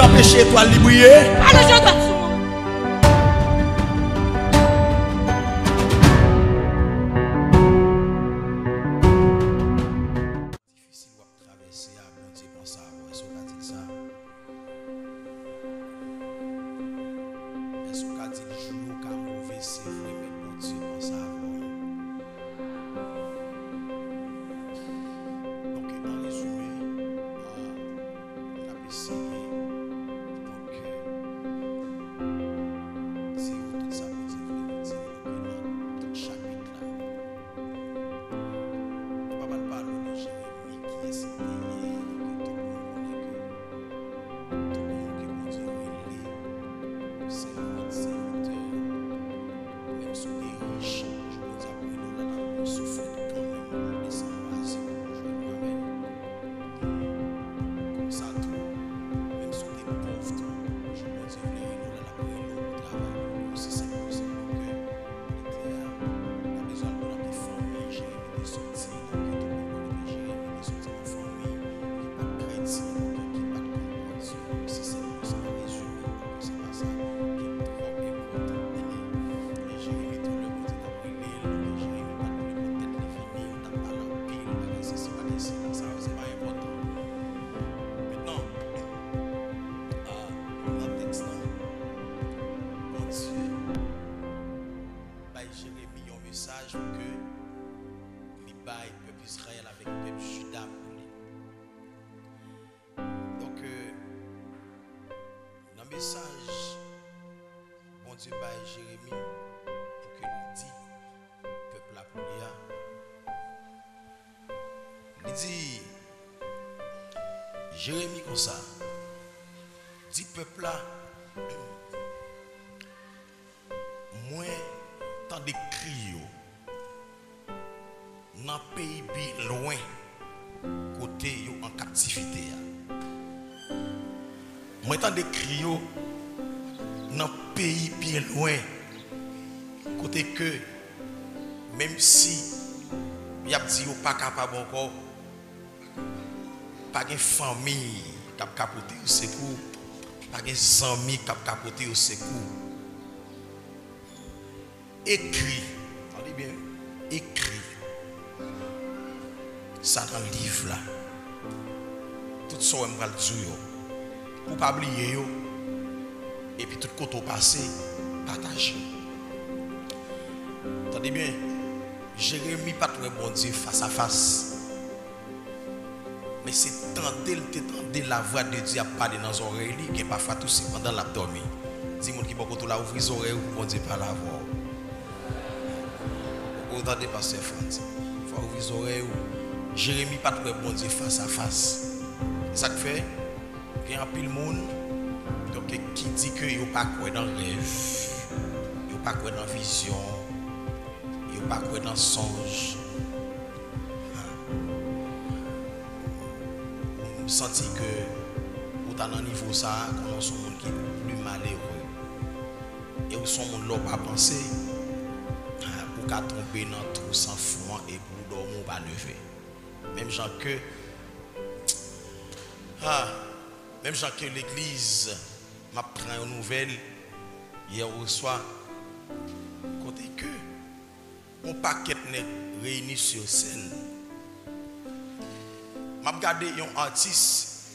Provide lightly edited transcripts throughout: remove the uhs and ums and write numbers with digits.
empêcher étoile de briller. Allez, je vais Difficile de traverser à bon Dieu pour ça. Est-ce qu'on a dit ça? Est-ce qu'on a dit le jour qu'à mauvais c'est vrai, mais bon Dieu pour ça. Donc, en résumé, on a essayé. Donc, c'est tout ça pour dire dans tout chapitre là. Pas mal parler de Jérémie qui est ce pays, tout le monde qui conduit c'est votre serviteur. Même si on est riche, je peux dire que nous avons souffert quand même de s'embrasser pour jouer moi-même. Comme ça, tout. Même si on est pauvre, tout. Je peux dire que nous avons travail aussi simple que on a besoin de notre famille, Jérémie des sorties, donc tout le monde que Jérémie des sorties de famille, qui pas de crédit, qui pas de compréhension, si c'est pour ça, résumé, donc c'est pas ça qui est trop important. Et Jérémie tout le monde est après l'île, Jérémie pas de peut-être les familles, on t'a pas l'empile, c'est pas des signes, ça c'est pas important. Maintenant, dans le texte là, bon Dieu, Jérémie un message que il baille peuple Israël avec peuple Juda pour lui. Donc dans le message bon Dieu baille Jérémie pour que lui dit peuple la pour lui dit Jérémie comme ça dit peuple là moins tant de cris dans pays bien loin côté yo en captivité moi tant de cris dans pays bien loin côté que même si y a dit yo pas capable encore pas de famille qui a capoté au secours pas de amis qui a capoté au secours écrit, attendez bien, écrit ça dans le livre là. Tout ça, on va le dire. Pour ne pas oublier, et puis tout côté passé, partager. Attendez bien, Jérémie pas très bon Dieu face à face. Mais c'est tenter la voix de Dieu à parler dans les oreilles, qui est parfois tout c'est pendant la dormir. Dis-moi qui va ouvrir les oreilles pour bon Dieu par la voix. Vous entendez pasteur Franz. Il faut ouvrir les oreilles. Jérémie pas très bon Dieu face à face. C'est ça que fait. Il y a un pile monde qui dit que il n'y a pas quoi dans le rêve. Il n'y a pas quoi dans la vision. Il n'y a pas quoi dans le songe. Vous sentez que vous êtes dans un niveau ça, quand on est un monde qui est plus malheureux. Et vous sont monde là pas penser. Pour qu'à tomber dans tout sans fond et pour dormir pas lever. Même gens que même gens que l'église m'a pris une nouvelle hier au soir côté que on paquet n'est réuni sur scène. M'a regardé un artiste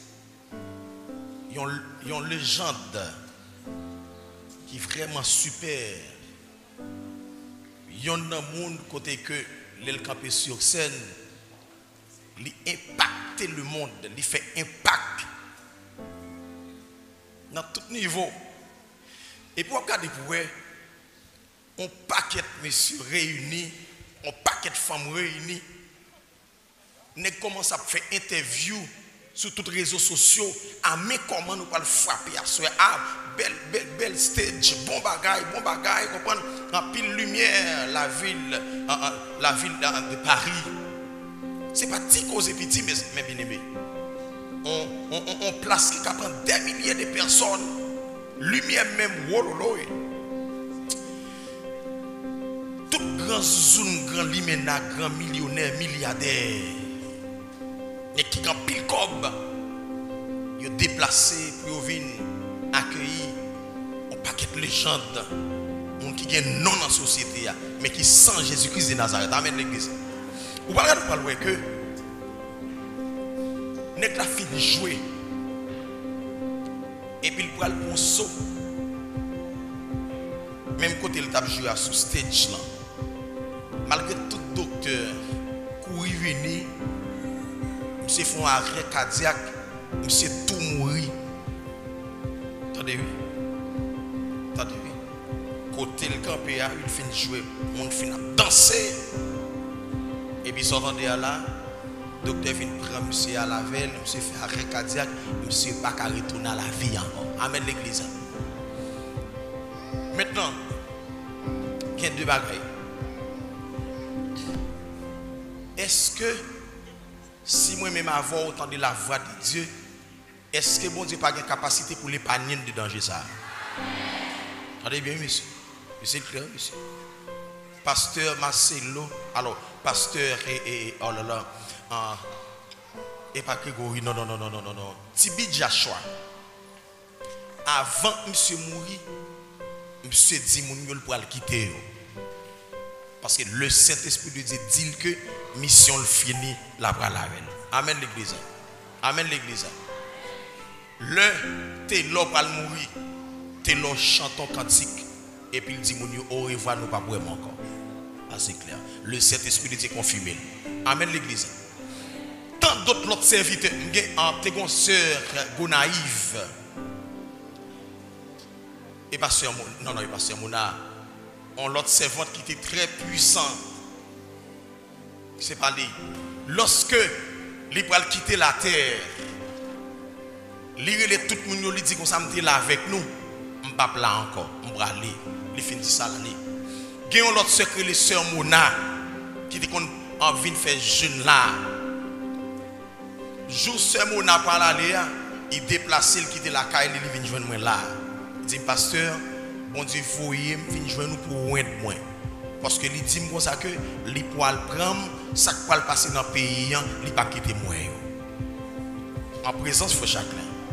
une légende qui est vraiment super. Il y a un monde côté que l'el campé sur scène, il impacte le monde, il fait impact dans tout niveau. Et pour regarder pour vous, on paquet de messieurs réunis, on paquet de femmes réunies, on commence à faire interview sur tous les réseaux sociaux, à mais comment nous allons frapper à soi, belle stage, bon bagaille, comprendre, en pile lumière, la ville de Paris. C'est pas petit cause et petit, mais bien aimé. On place qui prend des milliers de personnes, lumière même, tout grand zoom, grand limena, grand millionnaire, milliardaire, et qui en pile cob, ils ont déplacé pour venir accueillir un paquet de légendes, monde qui gagne non dans la société, mais qui sans Jésus-Christ de Nazareth. Amen l'église. Vous parlez de parler que n'est la fini jouer et puis il prend le bon saut. Même côté il tape jouer sous stage là. Malgré tout docteur courir venir, monsieur font un arrêt cardiaque, monsieur tout mourir. Attendez oui. Attendez oui. Côté le campé il finit jouer, monde finit danser. Et puis sortant de là, docteur vient prendre monsieur à la veille, monsieur fait arrêt cardiaque, monsieur pas qu'à retourner à la vie encore. Amen l'église. Maintenant, il y a deux bagailles. Est-ce que si moi-même avoir entendu la voix de Dieu, est-ce que bon Dieu n'a pas de capacité pour l'épargner de danger ça? Attendez bien, monsieur. Monsieur clair, monsieur. Pasteur Marcelo, alors, pasteur et oh là là, et pas Grégory, non. Tibi Joshua. Avant monsieur mourir, monsieur dit mon pour le quitter. Parce que le Saint-Esprit de Dieu dit que mission le fini la bras la reine. Amen l'église. Amen l'église. Le t'es là pour mourir, t'es là chantant cantique et puis il dit mon au revoir nous pas vraiment encore. Ah, c'est clair. Le Saint-Esprit de Dieu confirme. Amen l'église. Tant d'autres serviteurs, en tégon sœur Gonaïve et pasteur non et pasteur Mona, on l'autre servante qui était très puissant. C'est pas lui. Lorsque il va quitter la terre, il tout le monde lui dit qu'on s'est là avec nous, on ne pas là encore, on va aller, il finit ça là. Il y a l'autre secret, les sœurs Mona, qui dit qu'on a envie de faire jeune là. Jour sœur Mona par là, il déplace, il quitte la caille, il vient joindre moi là. Il dit pasteur, bon Dieu, vous voyez, il vient joindre nous pour oindre moi. Parce que il dit comme ça que les poils prendre, ça qui va passer dans le pays, il ne va pas quitter moi. En présence, il faut chacun.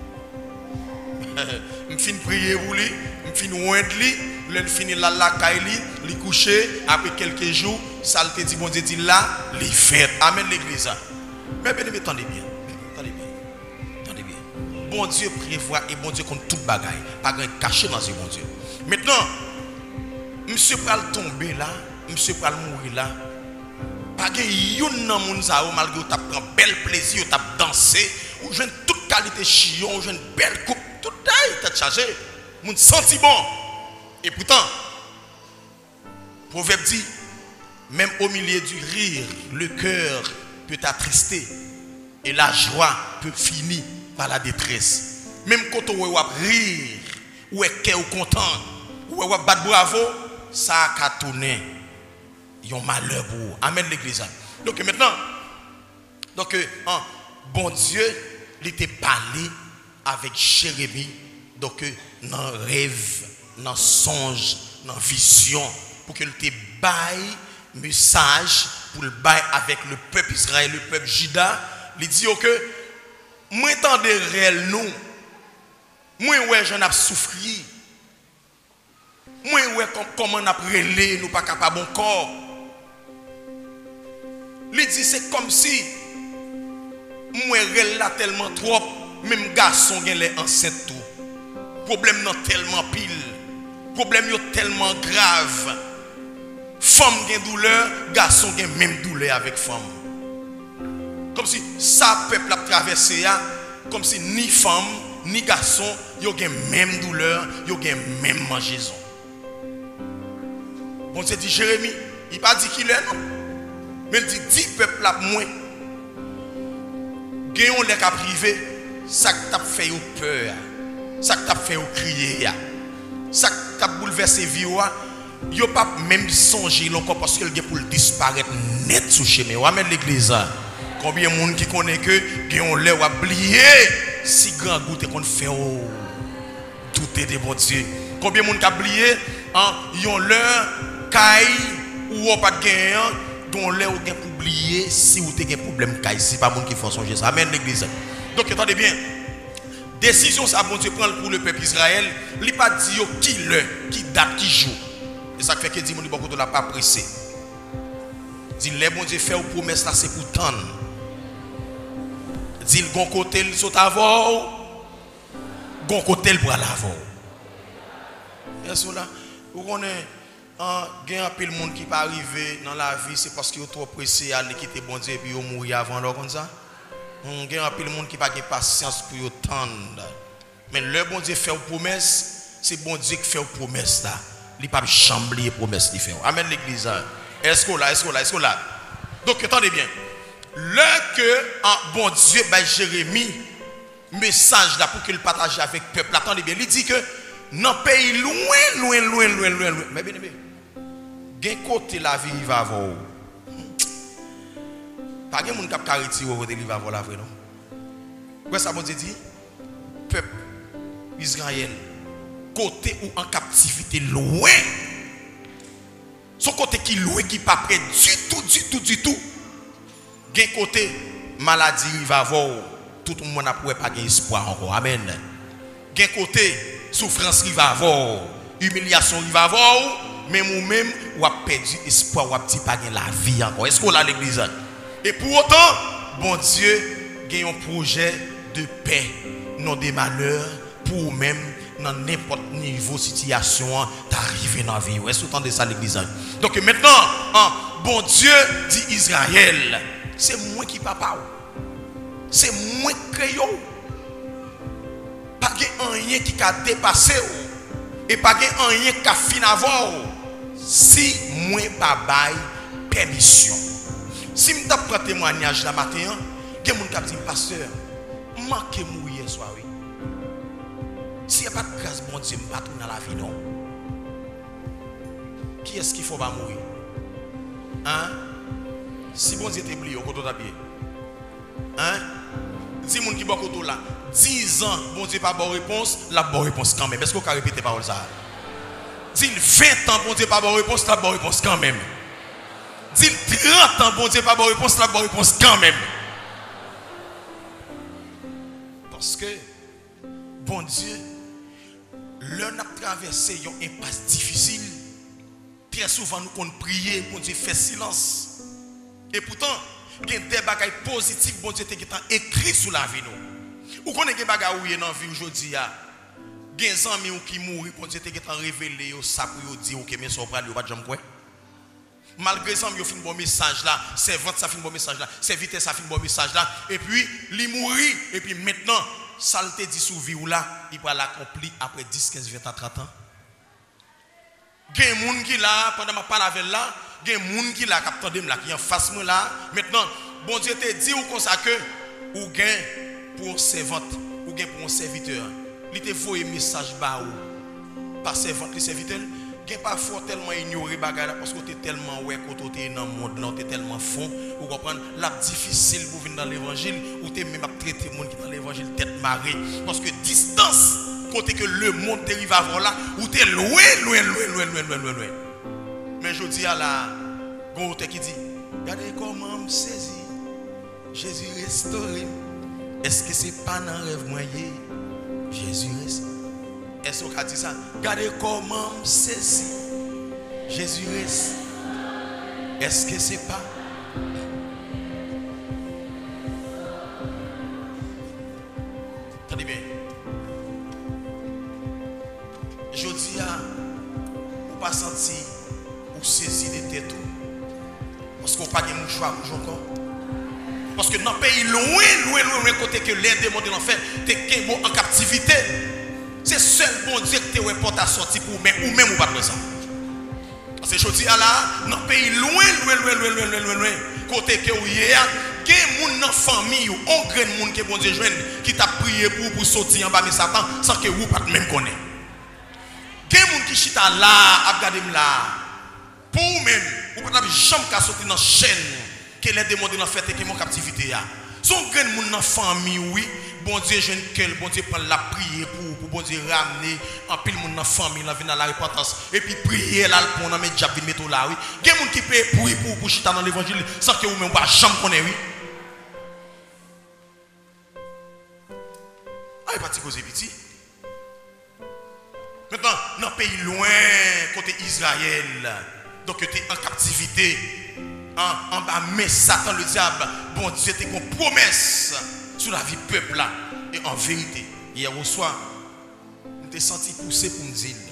Je finis prier pour lui, je finis oindre lui, je finis la caille, il coucher, après quelques jours, ça te dit, bon Dieu dit là, il fait. Amen l'église. Mais bien, attendez bien. Bon Dieu prévoit et bon Dieu compte toute bagaille. Pas de caché dans ce bon Dieu. Maintenant, monsieur pral tomber là, monsieur pral mourir là. Pas de yon nan moun sa ou malgré tu prend bel plaisir, tu dansé, ou jeune toute qualité chillon, ou jeune belle coupe, tout taille t'a chargé. Moun senti bon. Et pourtant, proverbe dit, même au milieu du rire, le cœur peut attrister et la joie peut finir par la détresse. Même quand on va rire, ou est content, ou est battre bravo, ça a tourné. Il y a un malheur pour vous. Amen l'église. Donc maintenant, bon Dieu, il était parlé avec Jérémie, donc dans rêve, dans songe, dans vision, pour qu'il te baille message pour le bail avec le peuple Israël, le peuple Juda. Il dit que moi entendez réel nous, moi ouais j'en ai souffri, moi ouais comment on a relé nous pas capable encore. Il dit c'est comme si moi relé là tellement trop, même garçon gen les enceintes tout. Problème non tellement pile, problème yo tellement grave. Femme gen douleur, garçon gen même douleur avec femme. Comme si ça peuple a traversé, comme si ni femme ni garçon yo gen même douleur, yo gen même mangeaison. Bon Dieu dit Jérémie, il pas dit qu'il est non. Mais il dit 10 peuples là moins. Gayon les cas privé, ça que t'a fait au peur, ça que t'a fait au crier, ça que t'a bouleversé vie yo pas même songer encore parce que le pour disparaître net sous chemin. Amen l'église. Combien de monde qui connaît que gayon les ou oublier si grand goût qu'on fait douter de bon Dieu. Combien de monde qui a oublié yon leur caille ou pas de gain dont les ou gain pour oublier si ou te gain problème caille, si pas monde qui faut songer ça. Amen l'église. Donc attendez bien. Décision ça bon Dieu prend pour le peuple Israël, il pas dit qui le, qui date, qui jour. Et ça fait que dit mon beaucoup de la pas pressé. Dit les bon Dieu fait une promesse là c'est pour tendre. Dit le gon côté il saute avant, gon côté il pour l'avant. Et ça là, vous connaissez il y a un peu de monde qui pas arrivé dans la vie c'est parce qu'ils sont trop pressés à aller quitter bon Dieu et puis ils mourir avant là comme ça. Il y a un peu de monde qui n'a pas de patience pour attendre. Mais le bon Dieu fait une promesse, c'est bon Dieu qui fait une promesse là. Il ne peut pas chambler les promesses qu'il fait. Amen l'église. Est-ce que là? Donc attendez bien. Le que bon Dieu Jérémie message là pour qu'il partage avec le peuple. Attendez bien, il dit que dans le pays loin. Mais bien aimé, quel côté la vie va avoir? Pas de monde qui a retiré au côté va avoir la vraie non. Qu'est-ce que bon Dieu dit? Peuple Israël, côté ou en captivité loin. Son côté qui loin qui pas près du tout. Gen côté maladie il va avoir tout le monde n'a pas espoir encore. Amen. Gen côté souffrance il va avoir, humiliation il va avoir, même ou même ou a perdu espoir ou a petit pas la vie encore. Est-ce qu'on a l'église? Et pour autant, bon Dieu a un projet de paix, non des malheurs pour même dans n'importe niveau situation d'arriver dans la vie. Est-ce que vous entendez ça l'église? Donc maintenant, bon Dieu dit Israël, c'est moi qui papa. C'est moi qui crée. Pas rien qui a dépassé et pas rien qui a fini avant si moi pas bail permission. Si je prends témoignage la matin, il y a des gens qui disent pasteur, manquez mourir hier soir. S'il n'y a pas de grâce, bon Dieu, je ne vais pas dans la vie, non. Qui est-ce qu'il faut pas mourir? Hein? Si bon Dieu t'oublie, au côté d'habiller. Hein? 10 personnes qui sont au là, 10 ans, bon Dieu pas bonne réponse, la bonne réponse quand même. Est-ce qu'on peut répéter parole ça? Dis 20 ans, bon Dieu pas bonne réponse, la bonne réponse quand même. Dis 30 ans, bon Dieu pas bonne réponse, la bonne réponse quand même. Parce que, bon Dieu, l'on a traversé une impasse difficile. Très souvent, nous comptons prier, bon Dieu fait silence. Et pourtant, il y a des bagages positifs, bon Dieu, qui sont écrits sur la vie. Ou qu'on a des bagages où il y a dans la vie aujourd'hui, il y a des amis qui mourent, bon Dieu, qui sont révélés, ça pour dire, ok, mais ça va pas de jambe quoi. Malgré ça, il fait un bon message là, c'est vente, ça fait un bon message là, c'est vitesse, ça fait un bon message là, et puis, il mourit, et puis maintenant, ça le dit sous vie ou là, il va l'accomplir après 10, 15, 20 ans, 30 ans. Il y a des gens qui là, pendant que je parle avec là, il y a des gens qui là, qui en face moi là. Maintenant, bon Dieu te dit ou comme ça que, ou gain pour un servante, ou gain pour un serviteur. Il te faut un message bas ou par servante, le serviteur. Il pas fort tellement ignorer bagarre parce que tu es tellement ouais quand tu es dans le monde, tu es tellement fond, ou comprendre la difficile pour venir dans l'évangile, ou tu es même à traiter le monde qui est dans l'évangile tête marée. Parce que distance, côté que le monde t'arrive à voir là, ou tu es loin. Mais je dis à la gonte qui dit, regardez comment me saisi, Jésus restauré. Est-ce que c'est pas dans rêve moyen? Jésus restauré. Est-ce qu'on a dit ça? Regardez comment me saisi, Jésus restauré. Est-ce que c'est pas? Attendez bien. Je dis à vous pas sentir ou saisir des têtes parce qu'on n'a pas de mouchoir encore. Parce que dans le pays loin côté que les démons de l'enfer t'es en captivité. C'est seul bon Dieu qui te porte à sortir pour même ou même ou pas de ça. Parce que je dis à là, dans le pays loin côté que vous y a des gens dans la famille ou un grand monde que bon Dieu joine qui t'a prié pour sortir en bas de Satan sans que vous pas même connaître. Des gens qui chita là, à regarder là, pour vous-même, vous ne pouvez jamais sortir dans la chaîne que les démons de l'enfer qui sont en captivité. Son grand monde dans la famille, oui, bon Dieu jeune quel, bon Dieu prend la prière pour bon Dieu ramener en pile monde dans la famille, là venir à la repentance et puis prier là pour on mettre diable mettre là oui. Des gens qui peut pour chita dans l'évangile sans que vous-même pas jamais connaître oui. Ah, il pas causer petit. Maintenant, dans un pays loin, côté Israël, donc tu es en captivité, en bas, mais Satan, le diable, bon Dieu, tu as une promesse sur la vie du peuple là. Et en vérité, hier au soir, je t'ai senti pousser pour me dire,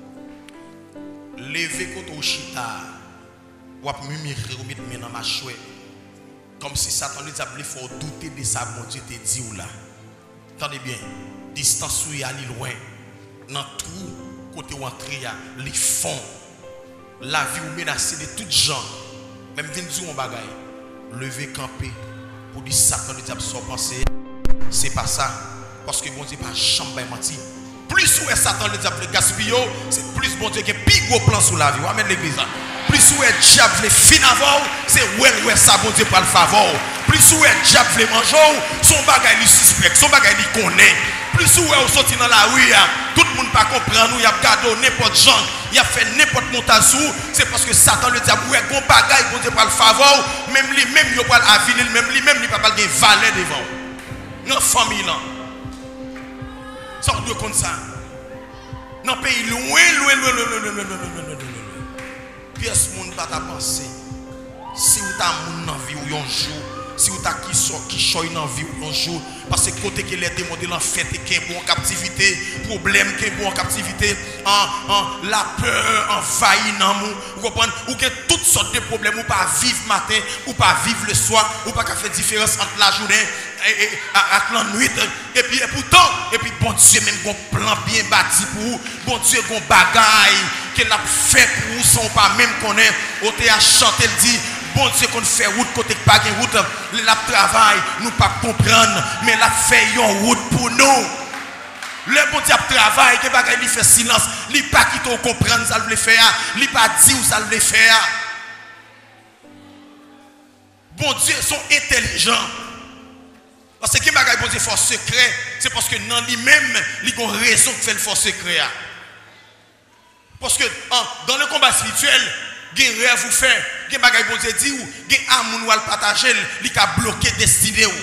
lever contre au chita, ou à murmurer ou mettre main dans ma chouette, comme si Satan, le diable, il faut douter de ça, bon Dieu, te dit ou là. Attendez bien, distance où il y a loin. Dans tout côté où entrer, les fonds, la vie ou menacée de toutes gens, même venir dire un bagaille, lever camper pour dire Satan le diable soit pensé, c'est pas ça, parce que bon Dieu pas jamais menti. Plus où est Satan le diable le gaspillé, c'est plus bon Dieu qui a plus gros plan sur la vie. Amen l'église. Plus où est diable le fin avant, c'est où est ça bon Dieu pour le favor. Plus où est diable le manger, son bagaille il suspect, son bagaille il connaît. Plus où est sorti dans la rue, tout le monde pas comprendre nous, il a gardé n'importe gens, il a fait n'importe montage, c'est parce que Satan le diable est bon bagaille bon Dieu pour le favor, même lui même il pas aviler, même lui même il pas pas de valet devant. Dans famille là. Sort de comme ça. Dans le pays loin. Pièce monde pas ta pensée. Si vous avez moun dans vie ou un jour, si vous avez qui choy dans vie ou un jour, parce que côté que les démons de l'enfer qui est bon en captivité, problème qui est bon en captivité, la peur envahit dans nous, vous comprenez, ou que toutes sortes de problèmes, ou pas vivre matin, ou pas vivre le soir, ou pas faire différence entre la journée et la nuit, et puis pourtant, bon Dieu même un plan bien bâti pour vous, bon Dieu un bagaille qu'il a fait pour vous, sans pas même connaître, au théâtre chanter le dit. Bon Dieu qu'on fait route côté pas de route, la travail, nous pas comprendre, mais la fait une route pour nous. Le bon Dieu travail, que bagaille il fait silence, il pas qui te comprendre ça le faire, il pas dit où ça le faire. Bon Dieu sont intelligents. Parce que bagaille bon Dieu force secret, c'est parce que dans lui-même, il a une raison de faire le force secret. Parce que dans le combat spirituel, il y a un rêve vous faire, il y a un bagage bon Dieu dit ou, il y a un amour à partager, il a bloqué destinée ou.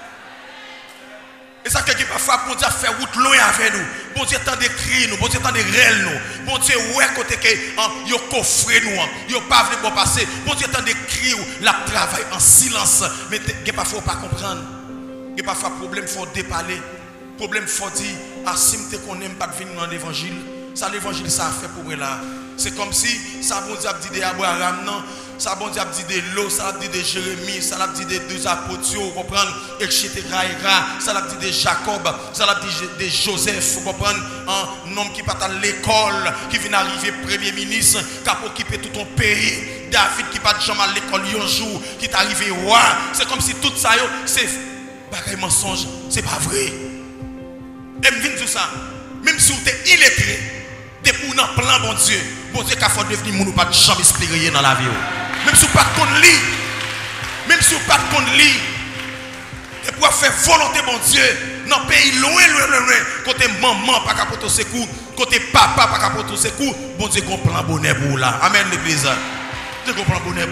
Et ça que parfois bon Dieu fait route loin avec nous. Bon Dieu tant de cris nous, bon Dieu tant de rêves nous. Bon Dieu ouais côté que yo coffre nous, yo pas venir bon passer. Bon Dieu tant de cris ou, la travail en silence, mais il parfois pas comprendre. Il parfois problème faut déparler. Problème faut dire ah si me te connais pas venir dans l'évangile. Ça l'évangile ça a fait pour moi là. C'est comme si ça bon Dieu a dit de Abraham non, ça bon Dieu a dit de l'eau, ça a dit de Jérémie, ça a dit de deux apôtres, vous comprenez, etc. Ça a dit de Jacob, ça a dit de Joseph, vous comprenez, un homme qui part à l'école, qui vient arriver premier ministre, qui a occupé tout ton pays, David qui part jamais à l'école un jour, qui est arrivé roi. C'est comme si tout ça c'est bagaille mensonge, c'est pas vrai. Et me dit tout ça, même si vous êtes illettré. Depuis un plan, bon Dieu qui a fait devenir moun ou pas jamais espérer dans la vie. Même si vous pas de lit, même si vous pas de lit, et pour faire volonté, bon Dieu, dans le pays loin, côté maman, pas capoter secours, côté papa, pas capoter secours, bon Dieu, qu'on plan bonheur pour là. Amen, l'église. Dieu, qu'on plan bonheur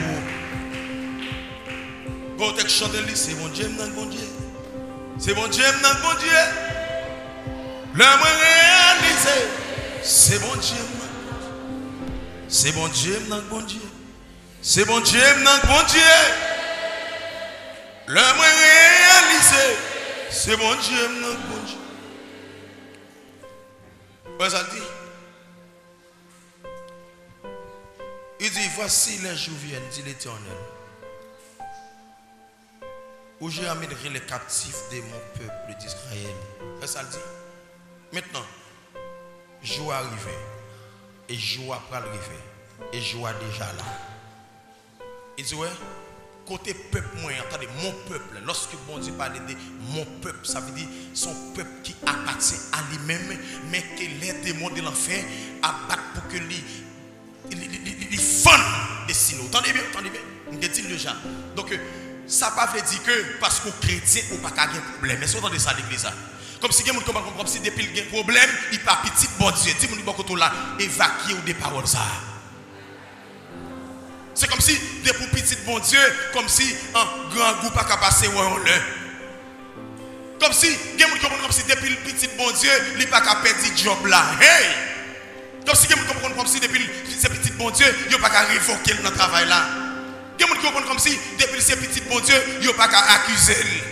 pour. Quand tu chantes, c'est bon Dieu, bon Dieu. C'est bon Dieu, bon Dieu. Le moins réalisé. C'est bon Dieu, c'est bon Dieu, bon Dieu, c'est bon Dieu, bon Dieu. Le moins réalisé, c'est bon Dieu, bon Dieu. Qu'est-ce que ça dit? Il dit voici les jours viennent, dit l'Éternel, où j'ai amènerai les captifs de mon peuple d'Israël. Qu'est-ce que ça dit? Maintenant. Jour arrivé et jour après arrivé et jour déjà là. Il dit ouais, côté peuple moi, attendez, mon peuple, lorsque bon Dieu parle de mon peuple, ça veut dire son peuple qui appartient à lui-même, mais que les démons de l'enfer abattent pour que les fans des signaux. Attendez bien, on dit déjà. Donc ça ne veut pas dire que parce qu'on chrétien ou pas qu'il y a un problème. Mais si vous entendez ça l'église, comme si quelqu'un comprend comme si depuis le problème, il pas petit bon Dieu. Si vous dites là, évacuer ou des paroles ça. C'est comme si depuis petit bon Dieu, comme si un grand goût pas qu'à passer ou on le. Comme si, il y a des gens qui comme si depuis le petit bon Dieu, il n'a pas qu'à perdre le job là. Hey! Comme si il y a des gens qui comprennent comme si depuis ce petit bon Dieu, il n'a pas qu'à révoquer le travail là. Il y a des gens qui comprennent comme si depuis ce petit bon Dieu, il n'a pas qu'à accuser.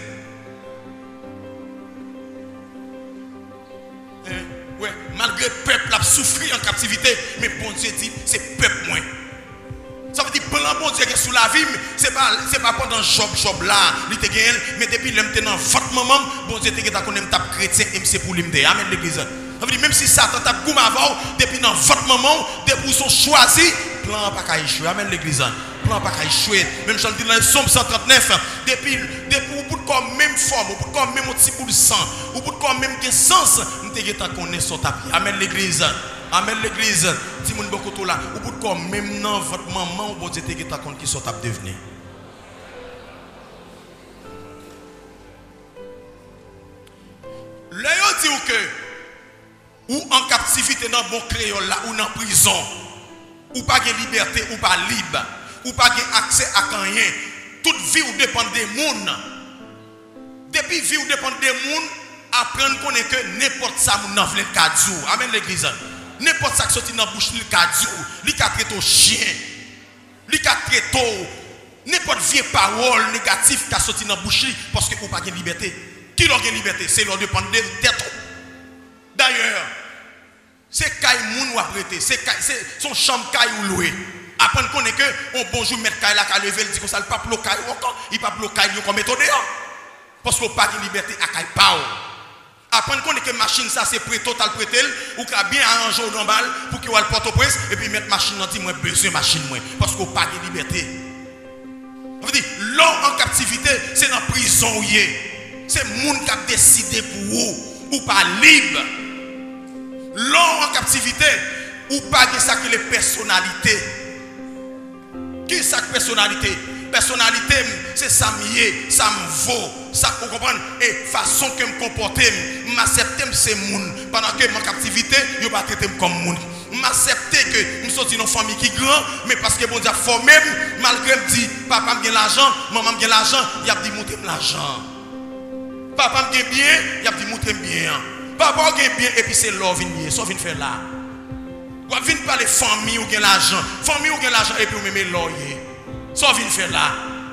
Ouais, malgré le peuple a souffert en captivité, mais bon Dieu dit, c'est peuple moins. Ça veut dire que plan bon Dieu qui est sous la vie, ce n'est pas pendant job là, il te gagne, mais depuis que je dans votre maman, bon Dieu te gagne qu'on aime tape chrétien et c'est pour l'imde. Amen l'église. Ça veut dire même si Satan tape comme avant, depuis dans votre maman, depuis son choisi, plan pas qu'à échouer. Amen l'église. Plan pas qu'à échouer. Même je le dis dans le Somme 139, depuis au bout de comme même forme, au bout de comme même petit bout de sang, au bout de comme même sens, nous te gagne qu'on est sur tapis. Amen l'église. Amen l'église. Si vous beaucoup là, au bout de quoi même dans votre maman, vous dites que tu as compte qui sont à devenir. Là, on dit que ou en captivité dans bon créole là, ou en prison, ou pas de liberté, ou pas libre, ou pas de accès à rien. Toute vie ou dépend des monde. Depuis vie ou dépend des monde, apprendre qu'on est que n'importe ça nous n'en veut pas. Amen l'église. N'importe ça qui sorti dans la bouche, il a traité au chien, il a traité n'importe vieille parole négative qui a sorti dans la bouche parce que vous n'avez pas de liberté. Qui n'a pas de liberté? C'est leur dépendre de tête. D'ailleurs, c'est Kaïmoun ou apprêté, c'est son chambre Kaï ou loué. Apprendre qu'on est que on bonjour mettre Kaï là, qui a levé, il dit que ça ne peut pas bloquer, il ne peut pas bloquer, il comme méthode. Parce qu'on n'a pas de liberté à Kaï Pao. Apprendre qu'on est que machine ça c'est prêt total prêté ou qu'a bien arrangé au normal pour qu'il y ait le Port-au-Prince et puis mettre machine dans dit moi besoin machine moi parce qu'on pas de liberté. On veut dire l'homme en captivité c'est dans prison c'est monde qui a décidé pour vous ou pas libre. L'homme en captivité ou pas de ça que les personnalités. Qui ça que personnalité? Personnalité, c'est ça mieux, ça me vaut, ça vous comprenez, et façon que me comporter, m'accepter c'est moun. Pendant que mon captivité, je pas traiter comme moun. M'accepter que je suis dans une famille qui est grande, mais parce que bon Dieu formé, malgré me dit papa me l'argent, maman me l'argent, il a dit monter l'argent. Papa me bien, il a dit monter bien. Papa me bien et puis c'est l'or venir, ça vient faire là. Vous venez parler famille ou l'argent, famille ou l'argent et puis vous mettez l'or. Ça vient faire là.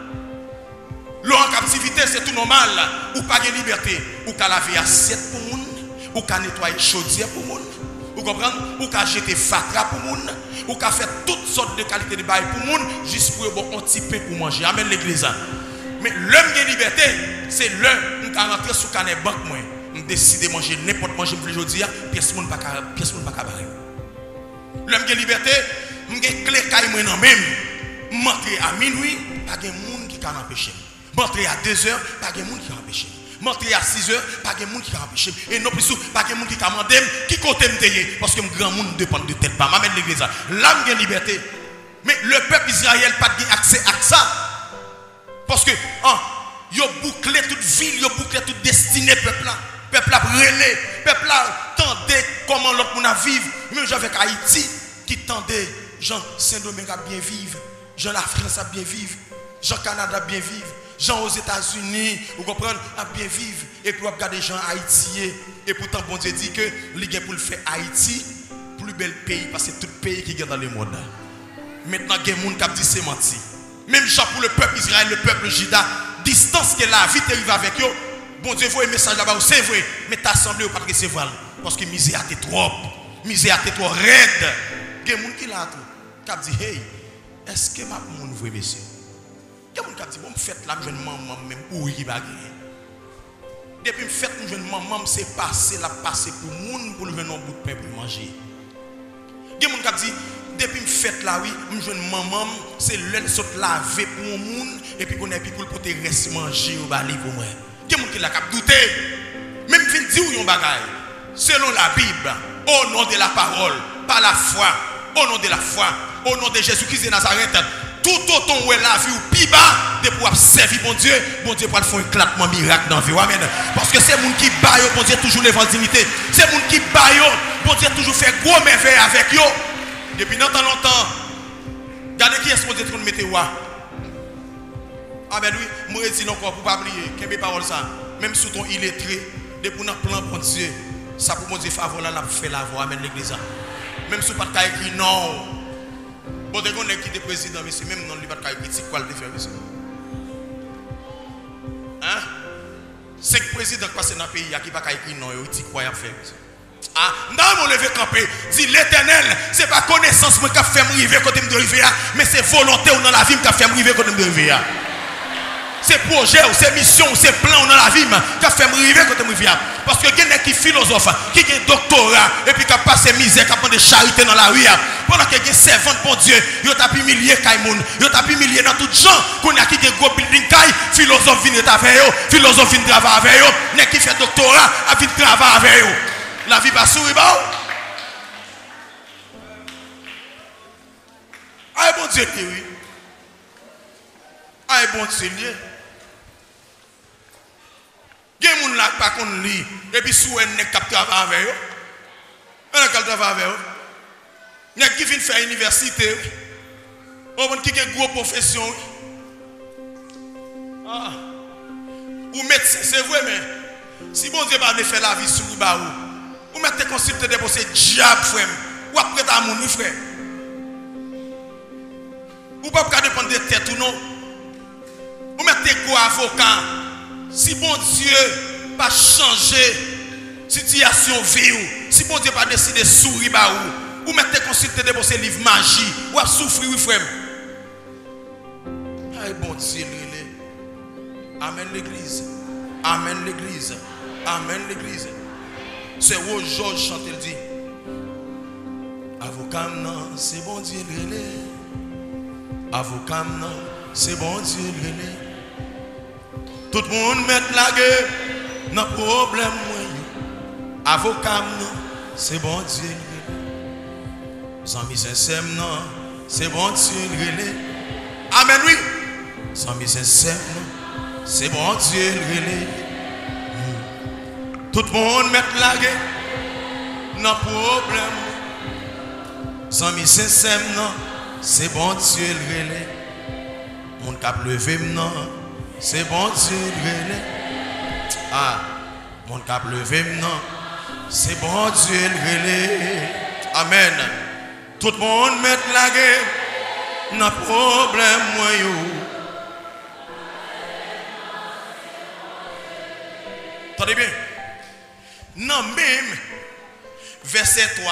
L'eau en captivité, c'est tout normal. Ou pas de liberté. Ou qu'à laver assiette pour moun. Ou qu'à nettoyer chaudière pour moun. Vous comprenez? Ou qu'à jeter fatra pour moun. Ou qu'à faire toutes sortes de qualités de bail pour moun. Juste pour bon un petit pain pour manger. Amen l'église. Mais l'homme de liberté, c'est l'homme qui a rentré sous canet banque. Moi, je décide de manger n'importe manger pour aujourd'hui. Pièce moun pas barrer. L'homme de liberté, je suis clé caille moi non même. M'entrer à minuit, pas de monde qui can empêcher. M'entrer à 2 heures, pas de monde qui can empêcher. M'entrer à 6 heures, pas de monde qui can empêcher. Et non plus, pas de monde qui can demander qui côté me tailler parce que mon grand monde dépend de tête pas. M'amène l'église. L'âme de liberté. Mais le peuple Israël pas de accès à ça. Parce que yo bouclé toute ville, yo bouclé toute destinée peuple là. Peuple a brûlé, peuple là tendait comment l'autre monde a vivre. Même avec Haïti qui tendait Jean Saint-Domingue à bien vivre. Jean la France a bien vivre, Jean Canada a bien vivre, Jean aux États-Unis, vous comprenez, a bien vivre. Et puis vous regardez Jean Haïti. Et pourtant, bon Dieu dit que l'Église pour le faire Haïti, plus bel pays, parce que c'est tout pays qui est dans le monde. Maintenant, il y a des gens qui disent c'est menti. Même Jean pour le peuple Israël, le peuple Juda, distance que la vie arrive avec eux. Bon Dieu, vous un message là-bas, c'est vrai, mais t'as semblé ou pas recevoir. Parce que misère est trop, misère est trop raide. Il y a des gens qui là, qui disent hey. Est-ce que ma moun vrai monsieur? Il y a des gens qui disent bon fête là je jeune maman même ou qui va gagner. Depuis fête je jeune maman c'est passé la passer pour moun pour lever un bout de pain pour manger. Il y a des gens qui disent depuis fête là oui, je jeune maman c'est l'elle saute laver pour moun et puis qu'on est pour porter reste manger au bali pour moi. Il y a des gens qui la cap douter. Même vinn dire yon bagay. Selon la Bible, au nom de la parole, par la foi, au nom de la foi. Au nom de Jésus-Christ de Nazareth, tout autant où est la vie ou plus bas, de pouvoir servir bon Dieu pour faire un éclatement miracle dans la vie. Amen. Parce que c'est les gens qui baillent, bon Dieu toujours l'évangélité. C'est les gens qui baillent, bon Dieu toujours fait gros merveilles avec eux. Depuis longtemps, regardez qui est-ce que Dieu mettre. Amen, oui. Moi, je dis encore pour ne pas oublier. Quelle parole ça? Même sous ton illettré, depuis notre plan, bon Dieu, ça pour mon Dieu faveur là, la fait la voix. Amen, l'église. Même si pas de écrit non. Bon, dès qu'on est qui est président, monsieur, même non, il n'y a pas de critique, quoi le faire, monsieur. Hein? 5 présidents qui passent dans le pays, qui n'ont pas écrit non, il dit quoi à faire, monsieur. Ah, non, mon levé campé, dit l'Éternel, c'est pas connaissance qui a fait m'arriver quand je me arriver, mais c'est volonté dans la vie qui a fait m'arriver quand je me arriver. C'est projet, c'est mission, c'est plan dans la vie qui a fait m'arriver quand je me arriver. Parce que quelqu'un qui est philosophe, qui a un doctorat, et puis qui a passé misère, qui a de charité dans la rue, pendant que quelqu'un servant pour Dieu, il a pu humilier Kaimoun, il a pu humilier dans tout gens, qu'on a qui a un gros building, philosophe vient travailler avec eux, philosophe vient travailler avec eux, n'est qui fait doctorat, a vient travailler avec eux. La vie va sourire. Ah, bon Dieu, oui. Ah, bon Dieu. Il y a des gens qui ne connaissent pas, et puis sous un nez qui travaille avec eux. Un qui travaille avec eux. Il y a qui viennent faire l'université. Il y a qui ont une grosse profession. Ah. Ou médecin, c'est vrai, mais si bon Dieu va faire la vie sourire, ou mettez consulter de ces diables, frère. Ou après ta mon frère. Ou pas dépendre de tête ou non. Ou mettez quoi avocat. Si bon Dieu pas changer situation vie ou si bon Dieu pas décider sourire ou mettez consulter de ces livres magie ou à souffrir frère. Ay bon Dieu. Amen l'église. Amen l'église. Amen l'église. C'est où Georges chante, il dit avocat non, c'est bon Dieu relé. Avocat non, c'est bon Dieu relé. Tout le monde met la gueule, non problème moi. Avocat non, c'est bon Dieu relé. Sans mise sincère non, c'est bon Dieu relé. Amen oui. Sans mise sincère non, c'est bon Dieu relé. Tout le monde met la gueule, non problème. Sans mi sincère, non, c'est bon Dieu le relais. Mon cap levé, non, c'est bon Dieu le relais. Ah, mon cap levé, non, c'est bon Dieu le relais. Amen. Tout le monde met la gueule, non problème, moi yo. Attendez bien. Non, même, verset 3,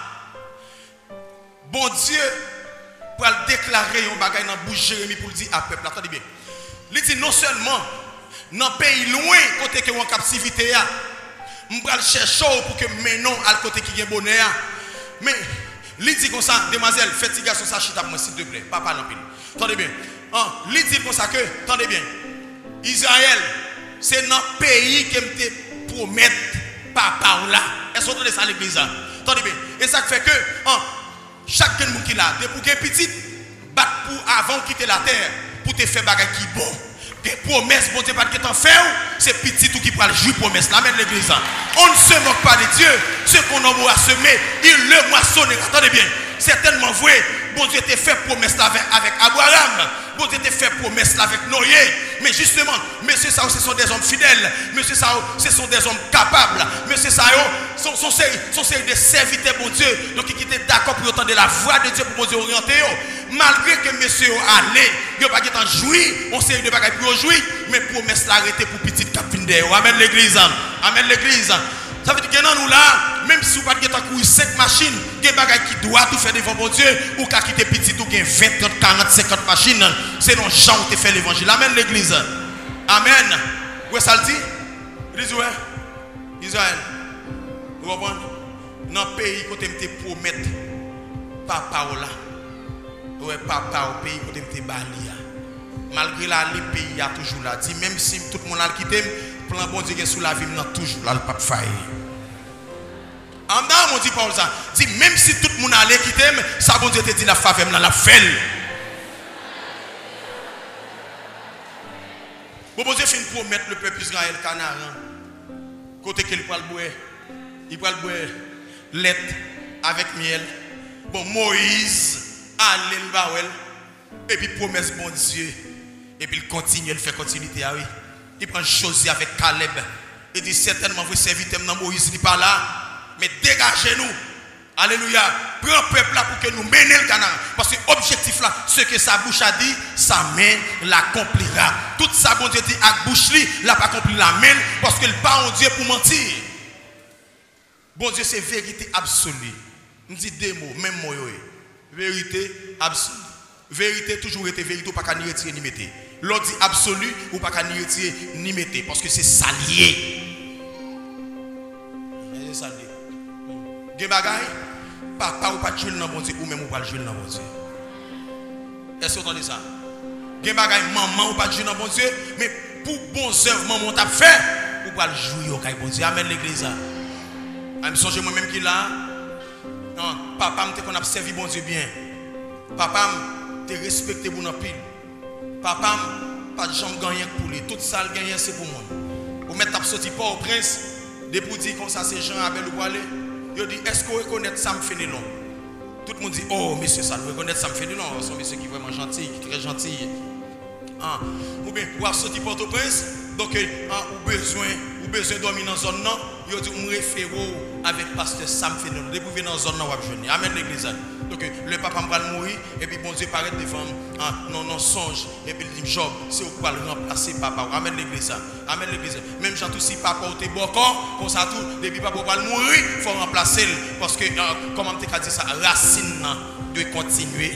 bon Dieu, pour le déclarer un bagage dans la bouche de Jérémie pour le dire à peuple. Attendez bien. Il dit non seulement, dans le pays loin, côté que en captivité, je vais chercher pour que maintenant, à côté qui est bonheur. Mais, il dit comme ça, demoiselle, faites garçon ça, chita moi, s'il te plaît. Papa, non, attendez bien. Il dit comme ça que, attendez bien, Israël, c'est dans le pays qui me promet. Papa ou là, est-ce que vous entendez ça à l'église? Attendez bien. Et ça fait que chaque monde qui l'a, pour qu'un petit bat pour avant de quitter la terre, pour te faire bagage qui bon. Des promesses, bon Dieu, pas de t'en faire, c'est petit tout qui prend le jouer promesse. L'amène l'église. On ne se moque pas de Dieu. Ce qu'on a semé, il le moissonnera. Attendez bien. Certainement vrai, bon Dieu t'a fait promesse avec Abraham. Bon Dieu t'a fait promesse avec Noé. Mais justement, messieurs ça, ce sont des hommes fidèles. Messieurs ça, ce sont des hommes capables. Messieurs ça, sont des serviteurs, bon Dieu. Donc, qui étaient d'accord pour entendre la voix de Dieu pour bon Dieu orienter. Malgré que messieurs allaient, ils n'ont pas été jouis. On sait de bagages pour jouir. Mais promesse l'arrêter pour petite capine d'ailleurs. Amen l'église. Amen l'église. Ça veut dire que nous là, même si vous n'avez pas de 5 machines, il y a des bagages qui doivent tout faire devant mon Dieu, ou qu'à quitter petit, ou 20, 30, 40, 50 machines, c'est non Jean qui fait l'évangile. Amen l'église. Amen. Où est-ce ça le dit? Il dit ouais. Israël. Vous comprenez? Dans le pays, quand tu me promettre, papa ou là. Ouais, papa au pays, quand tu me bali. Malgré là, les pays a toujours là. Dit même si tout le monde a quitté, plan bon Dieu sous la vie, n'a toujours là, le pas de faille. En dedans, on dit Paul ça. Dit même si tout le monde allait quitter, ça bon Dieu te dit la faveur, la fait. Bon Dieu fait une promettre le peuple Israël Canaan. Côté qu'il va le boire, il va le boire lait avec miel. Bon Moïse allait le bawel et puis promesse bon Dieu. Et puis il continue, il fait continuité. Ah oui. Il prend Josué avec Caleb. Il dit certainement vous serviteur dans Moïse n'est pas là. Mais dégagez-nous. Alléluia. Prends le peuple là pour que nous menions le Canaan. Parce que l'objectif là, ce que sa bouche a dit, sa main l'accomplira. Tout ça, bon Dieu dit avec bouche li, l'a pas accompli la main. Parce qu'il pas en Dieu pour mentir. Bon Dieu, c'est vérité absolue. On dit deux mots, même mot. Vérité absolue. Vérité toujours été vérité, ou pas qu'à ni retirer ni mettre. L'autre dit absolu, ou pas qu'à ni retirer ni mettre. Parce que c'est ça lié. C'est ça lié. Gen bagay, papa ou pas jouer dans bon Dieu, ou même ou pas jouer dans bon Dieu. Est-ce que vous entendez ça? Gen bagay, maman ou pas jouer dans bon Dieu, mais pour bons œuvres, maman t'a fait, ou pas jouer au bon Dieu. Amen l'église. Je me songe moi-même qui là. Non, papa me qu'on a servi bon Dieu bien. Papa te respecté pour nos pile. Papa pas de jambe gagner pour lui. Tout ça le gagner c'est pour moi. Ou mettre t'a sorti pas au prince, de pour dire comme ça c'est Jean Abel ou aller. Il dit est-ce qu'on reconnaît ça me fait long. Tout le monde dit oh monsieur ça reconnaît ça me fait long. C'est un monsieur qui est vraiment gentil, qui est très gentil. Ou bien ou a sorti pas au prince, donc ou besoin dormir dans zone non, il dit on réfère avec pasteur Sam Fénon. Depuis venir dans zone non va jeûner. Amen l'église. Donc le papa va mourir et puis bon Dieu paraît devant non songe et puis il dit Job, c'est pour le remplacer papa. Amen l'église. Amen l'église. Même quand aussi papa ou t'es bon comme ça tout depuis papa va mourir, il faut remplacer parce que comment tu as dit ça racine doit continuer.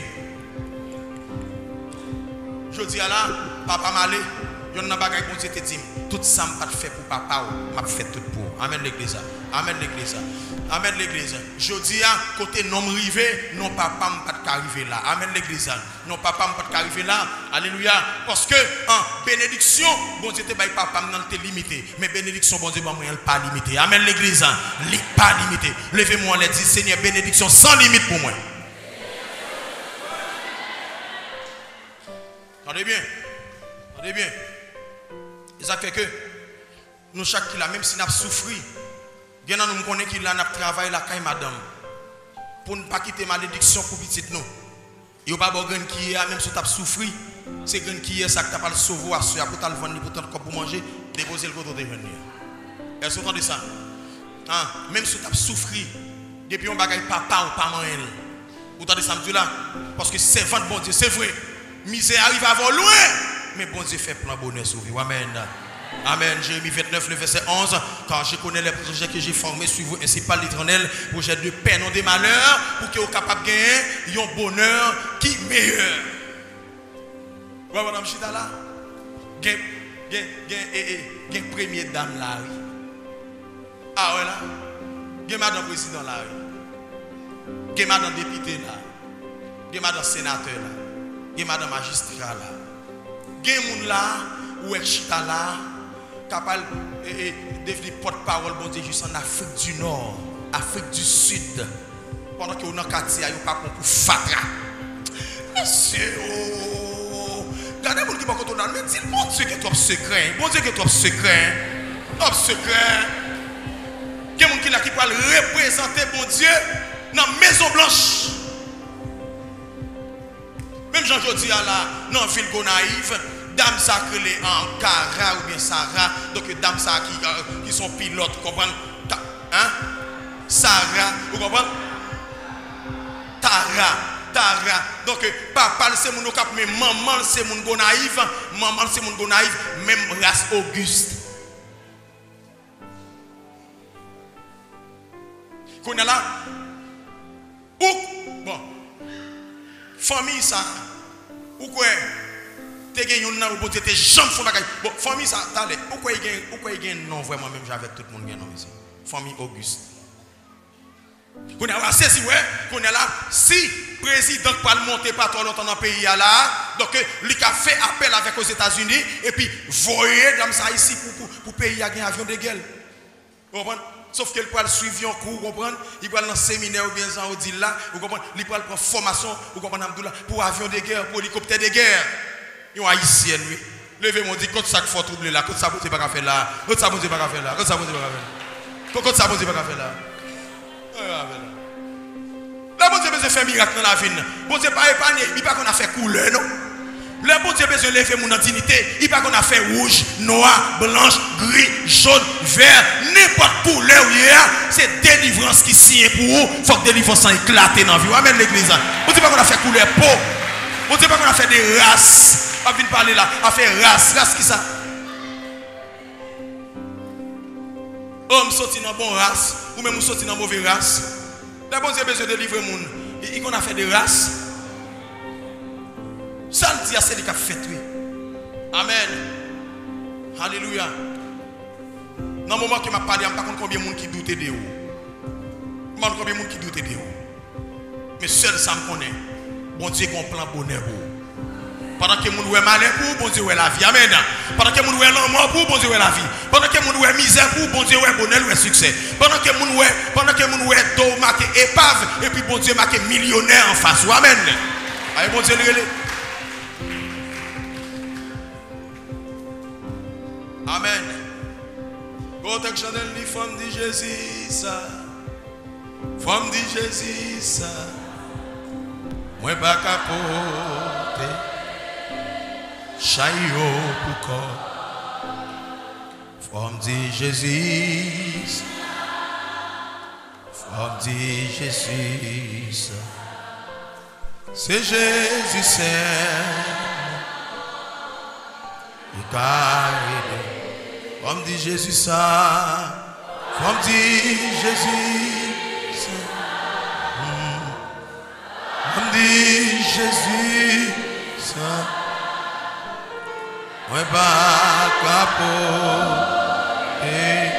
Je dis à là papa m'aller il y a un bagage que Dieu te dit tout ça m'a pas fait pour papa m'a fait tout pour. Amen l'église. Amen l'église. Amen l'église. Je dis à côté non rivé, non papa m'a pas arriver là. Amen l'église. Non papa m'a pas arriver là. Alléluia. Parce que en bénédiction, bon Dieu te bail papa m'nan te limité, mais bénédiction bon Dieu ba moi pas limité. Amen l'église. Li pas limité. Levez-moi les dit Seigneur bénédiction sans limite pour moi. Attendez bien. Attendez bien. Et ça fait que nous chaque qui là même si nous souffert, bien nous connaît qu'il là n'a travail la caille madame pour ne pas quitter malédiction pour petite nous. Il pas bon grain qui est même si tu as souffert, c'est grain qui est ça que tu pas le sauver à soi pour t'al vendre pour ton corps pour manger, déposer le côté de venir. Est-ce que vous entendez ça? Même si tu as souffert depuis on bagaille papa ou pas maman. Vous entendez ça me là parce que c'est vendre bon Dieu, c'est vrai. Misère arrive à avoir loin. Mais bon Dieu fait plein bonheur sur vous. Amen. Amen. Jérémie 29, le verset 11. Quand je connais les projets que j'ai formés sur vous, ainsi par l'Éternel, projet de paix, non des malheurs, pour que vous capable de gagner un bonheur qui est meilleur. Vous voyez, madame Chita là? Gen première dame là, oui. Ah ouais là? Gen madame président là, oui. Gen madame député là. Gen madame sénateur là. Gen madame magistrat là. Gen moun là ou chita là capable devenir porte-parole bon Dieu juste en Afrique du Nord, Afrique du Sud. Pendant que on a quartier yo pas pour fatra. Monsieur regardez moun qui pas content mais dis mon Dieu que trop secret. Bon Dieu que trop secret. Trop secret. Gen moun qui là qui peut représenter bon Dieu dans Maison Blanche. Même Jean-Jodi à la non ville Gonaïve, dame sacrée en Cara ou bien Sarah, donc dame ça qui sont pilotes, comprendre? Hein? Sarah, vous comprenez? Tara. Donc papa c'est mon cap mais maman c'est mon Gonaïve, maman c'est mon Gonaïve, même race Auguste. Qu'on est là? Ou bon famille ça ou quoi te gen yon nan ou bon te jambe font bagay bon famille ça t'allez ou quoi il gen non vraiment même avec tout le monde gen non ici famille Auguste qu'on a saisi ouais qu'on est là si président pas monter pas trop longtemps dans le pays là donc lui a fait appel avec aux États-Unis et puis voyer dans ça ici pour pays a gen avion de guerre vous comprenez. Sauf qu'elle peut suivre un cours, vous comprenez? Il peut aller dans le séminaire ou bien dans le là, vous comprenez? Il peut prendre formation, vous comprenez? Pour avion de guerre, pour hélicoptère de guerre. Il y a un haïtien, lui. Levez-moi, dit, quand ça faut troubler là, quand ça vous pas faire là, quand ça vous pas faire là, quand ça vous pas faire là. Quand ça vous pas faire là. Là, bon Dieu, besoin faire miracle dans la vie. Bon Dieu, pas épargner, il pas qu'on a fait couleur, non? Le bon Dieu a besoin de lever mon dignité. Il pas qu'on a fait rouge, noir, blanche, gris, jaune, vert, n'importe couleur. C'est délivrance qui signe pour vous. Il faut que délivrance éclate dans la vie. Amen l'église. Vous dites pas qu'on a fait couleur peau. Vous dites pas qu'on a fait des races. On vient parler là. On a fait race. Race qui ça? Homme sorti dans bonne race. Ou même sorti dans mauvaise race. Le bon Dieu a besoin de délivrer mon. Il qu'on a fait des races. Ça le dit à celui qui a fait, oui. Amen. Alléluia. Dans le moment que m'a parlé, je ne sais pas combien de gens qui doutent de vous. Je ne sais pas combien de gens qui doutent de vous. Mais seul ça me connaît. Bon Dieu, qu'on plan bonheur pour vous. Pendant que les gens ont malheur pour vous, bon Dieu, la vie. Amen. Pendant que les gens ont l'amour pour vous, bon Dieu, la vie. Pendant que les gens ont misère pour vous, bon Dieu, bonheur, succès. Pendant que les gens ont dos marqué épave, et puis bon Dieu, marqué millionnaire en face. Amen. Allez, bon Dieu, le Amen. Protection de la femme de Jésus. Femme de Jésus. Moi, pas capote. Chayo pour corps. Femme de Jésus. Femme de Jésus. C'est Jésus, c'est. Comme dit Jésus ça, comme dit Jésus ça, comme dit Jésus ça, moi pas capot et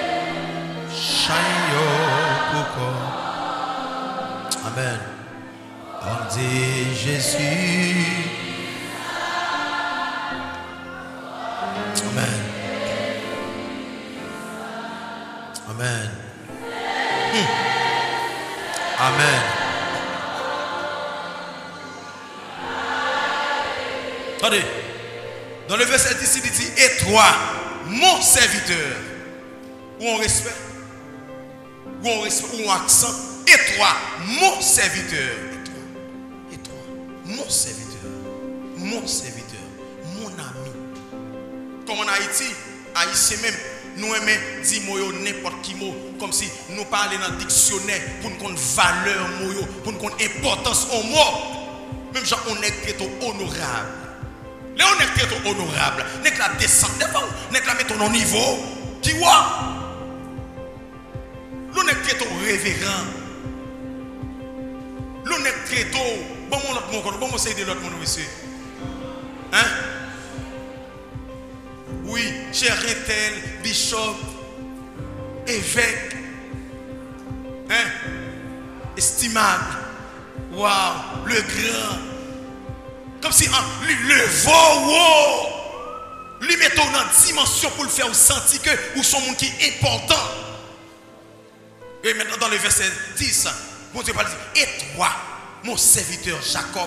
chayo pourquoi. Amen. Comme dit Jésus. Amen. Amen. Amen. Attendez. Dans le verset ici, il dit, et toi, mon serviteur, ou on respect, ou on accent, et toi, mon serviteur, et toi, mon serviteur, mon ami. Comme en Haïti, Haïtien même, nous aimons dire mots n'importe qui mot, comme si nous parlions dans le dictionnaire pour nous connaître valeur mots, pour nous connaître importance au mot. Même genre on est très honorable. Là on est très honorable. N'est que la descente devant, n'est que la mettre au niveau. Qui voit? L'on est très révérend. L'on est très bon mon c'est de l'autre mon monsieur. Hein? Oui, cher Rétel, bishop, évêque, hein, estimable, waouh, le grand, comme si lui le vaut, lui mettons dans dimension pour le faire sentir que vous sont monde qui est important. Et maintenant dans le verset 10, bon Dieu parle, et toi, mon serviteur Jacob,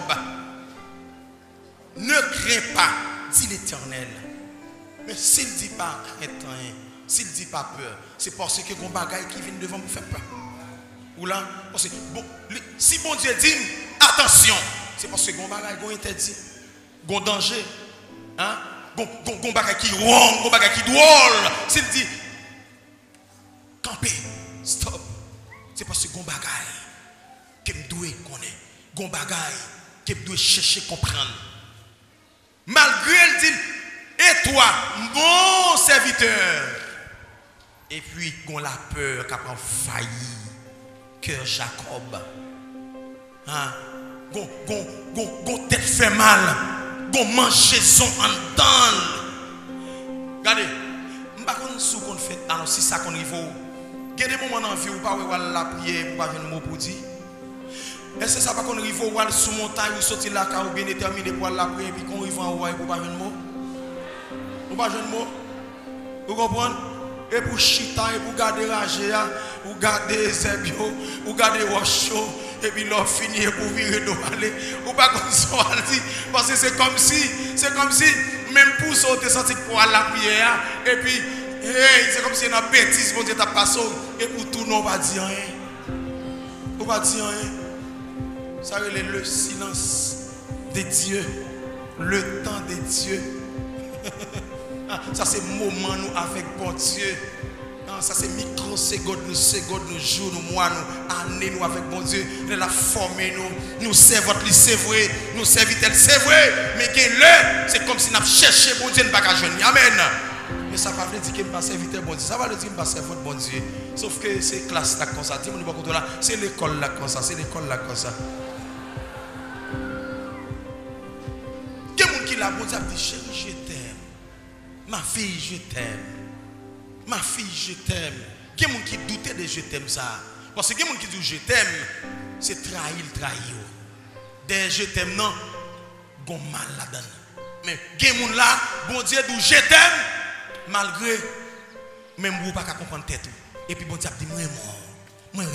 ne crains pas, dit l'Éternel. Mais s'il ne dit pas rien, s'il ne dit pas peur, c'est parce que mon bagaille qui vient devant vous faire peur. Ou là, parce que bon, si bon Dieu dit attention, c'est parce que mon bagaille est interdit, mon danger, hein, mon bagaille qui ronge, mon bagaille qui drôle. S'il dit campez, stop, c'est parce que mon bagaille que je dois connaître, mon bagaille que je dois chercher comprendre. Malgré le dit. Et toi, mon serviteur. Et puis, on la peur qui a failli. Cœur Jacob. Hein? Gon tête fait mal. Gon mangeaison en dedans. Regardez. Je ne sais pas si on fait. Alors, si ça qu'on arrive. Il y a des moments dans la vie où on ne peut pas la prière pour pas venir mot pour dire. Est-ce que ça va qu'on arrive où on sous montagne ou sortir là car ou bien déterminé pour la prière puis qu'on arrive en haut pour pas venir mot? Vous pas jeune mot? Vous comprenez? Et pour chita, et pour garder ragé, pour garder zebio, pour garder washo, et puis l'on finit pour virer de aller. Ou pas comme ça, parce que c'est comme si, même pour sauter, senti pour aller la prière, et puis, c'est comme si une bêtise, mon Dieu, t'as passé, et pour tout, non, on va dire rien. On va dire rien. Ça, c'est le silence de Dieu. Le temps de Dieu. Ça c'est moment nous avec bon Dieu. Ça c'est microsecondes, nous secondes, nous jours, nous mois, nous années, nous avec bon Dieu. Il a formé nous servons, c'est vrai, nous serviteurs, c'est vrai. Mais c'est comme si nous cherchions bon Dieu, nous ne pas jeune. Amen. Mais ça ne va pas dire que je ne suis pas serviteur bon Dieu. Ça va dire que je ne suis pas serviteur bon Dieu. Sauf que c'est classe là comme ça. C'est l'école là comme ça. C'est l'école là comme ça. Quelqu'un qui l'a bon Dieu dit chérie, je t'aime. Ma fille, je t'aime. Ma fille, je t'aime. Quelqu'un qui doutait de je t'aime ça. Parce que quelqu'un qui dit je t'aime, c'est trahir. Des je t'aime, non, gon mal là-dedans. Mais quelqu'un là, bon Dieu dit je t'aime, malgré, même vous pas comprendre tête. Et puis bon Dieu dit moi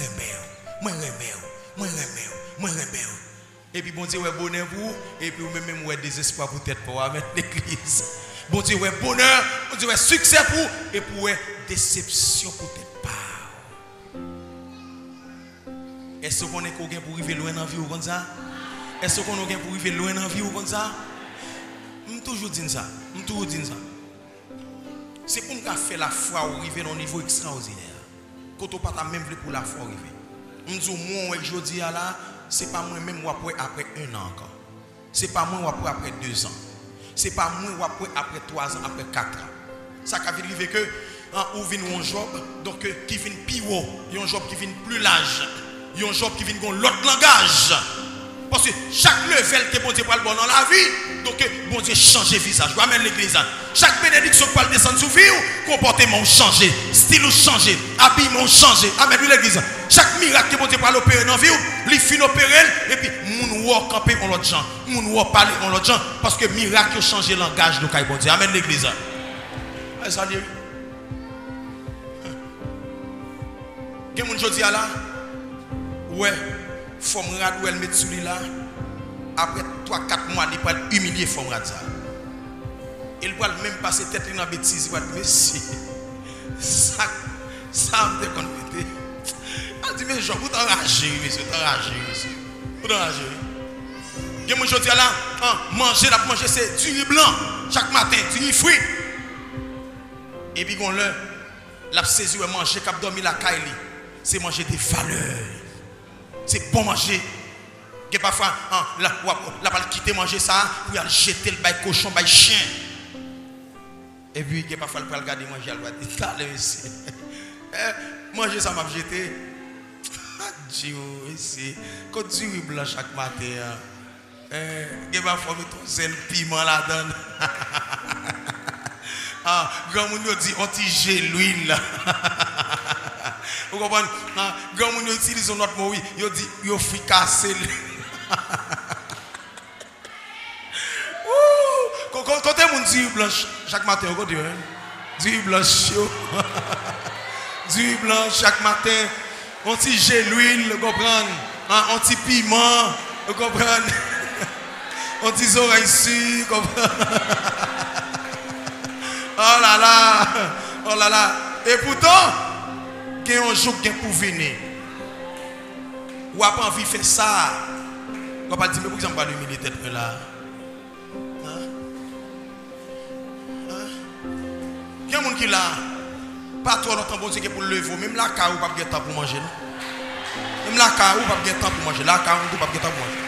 rebelle. Et puis bon Dieu ouais bonheur pour et puis même ouais désespoir pour tête pour avec l'église. Bon Dieu ouais bonheur, bon Dieu ouais succès pour et pour ouais déception pour tête pas. Est-ce qu'on est qu'on pour arriver loin dans vie ou comme ça? Est-ce qu'on est pour arriver loin dans vie ou comme ça? Je toujours dis ça. C'est pour nous faire la foi ou arriver dans un niveau extraordinaire. Quand on pas même pour la foi arriver. Je dis moi je dis là, c'est pas moi même après 1 an encore. C'est pas moi après 2 ans. C'est pas moi après 3 ans, après 4 ans. Ça veut dire que on vient un job donc qui vient plus haut, un job qui vient plus large, un job qui vient avec l'autre langage. Parce que chaque level que bon Dieu parle bon dans la vie, donc bon Dieu change le visage. Je amène l'église. Chaque bénédiction qui parle descendre sur vie, comportement changé, style changé, habillement changé. Amène l'église. Chaque miracle que bon Dieu parle opérer dans la vie, il finit opérer et puis moun wa camper en l'autre gens, moun wa parler en l'autre gens parce que miracle change le langage de bon Dieu. Amène l'église. Ça dit. Quel monde jodi a là? Ouais. Femme radou elle met sous lui là. Après 3-4 mois, il va humilier femme radou ça. Il va même passer tête dans la bêtise. Il va dire merci. Ça me déconne. Il dit mais Jean, vous t'enragez, monsieur, monsieur. Vous t'enragez. Il y a mon jour là, manger c'est du riz blanc chaque matin, du riz frit. Et puis on la saisi manger cap dormir la caille, c'est manger des valeurs. C'est bon manger. Que parfois, la balle quitter manger ça, pour aller jeter le bail cochon, bail chien. Et puis, que parfois, le regarder manger, elle va dire, ici. Manger ça m'a jeté. Dieu, ici. Quand tu es blanc chaque matin, que parfois, mettre sel piment là-dedans. Grand monde dit, on tige l'huile. Vous comprenez? Grand monde utilise notre mot, il dit, il faut casser. Quand on dit blanche chaque matin, on dit, du blanche, du blanc chaque matin, on tige l'huile, vous comprenez? On tige piment, vous comprenez? On tige oreilles sur, vous comprenez? Oh là là. Et pourtant, il y a un jour qui est pour venir. Ou n'a pas envie de faire ça. On va pas dire, mais pourquoi je ne vais pas l'humilier tête là? Il y a un monde qui est là. Pas trop longtemps pour dire pour le lever. Même la car, ou pas de temps pour manger. Même la car, ou pas de temps pour manger. La car, ou pas de temps pour manger.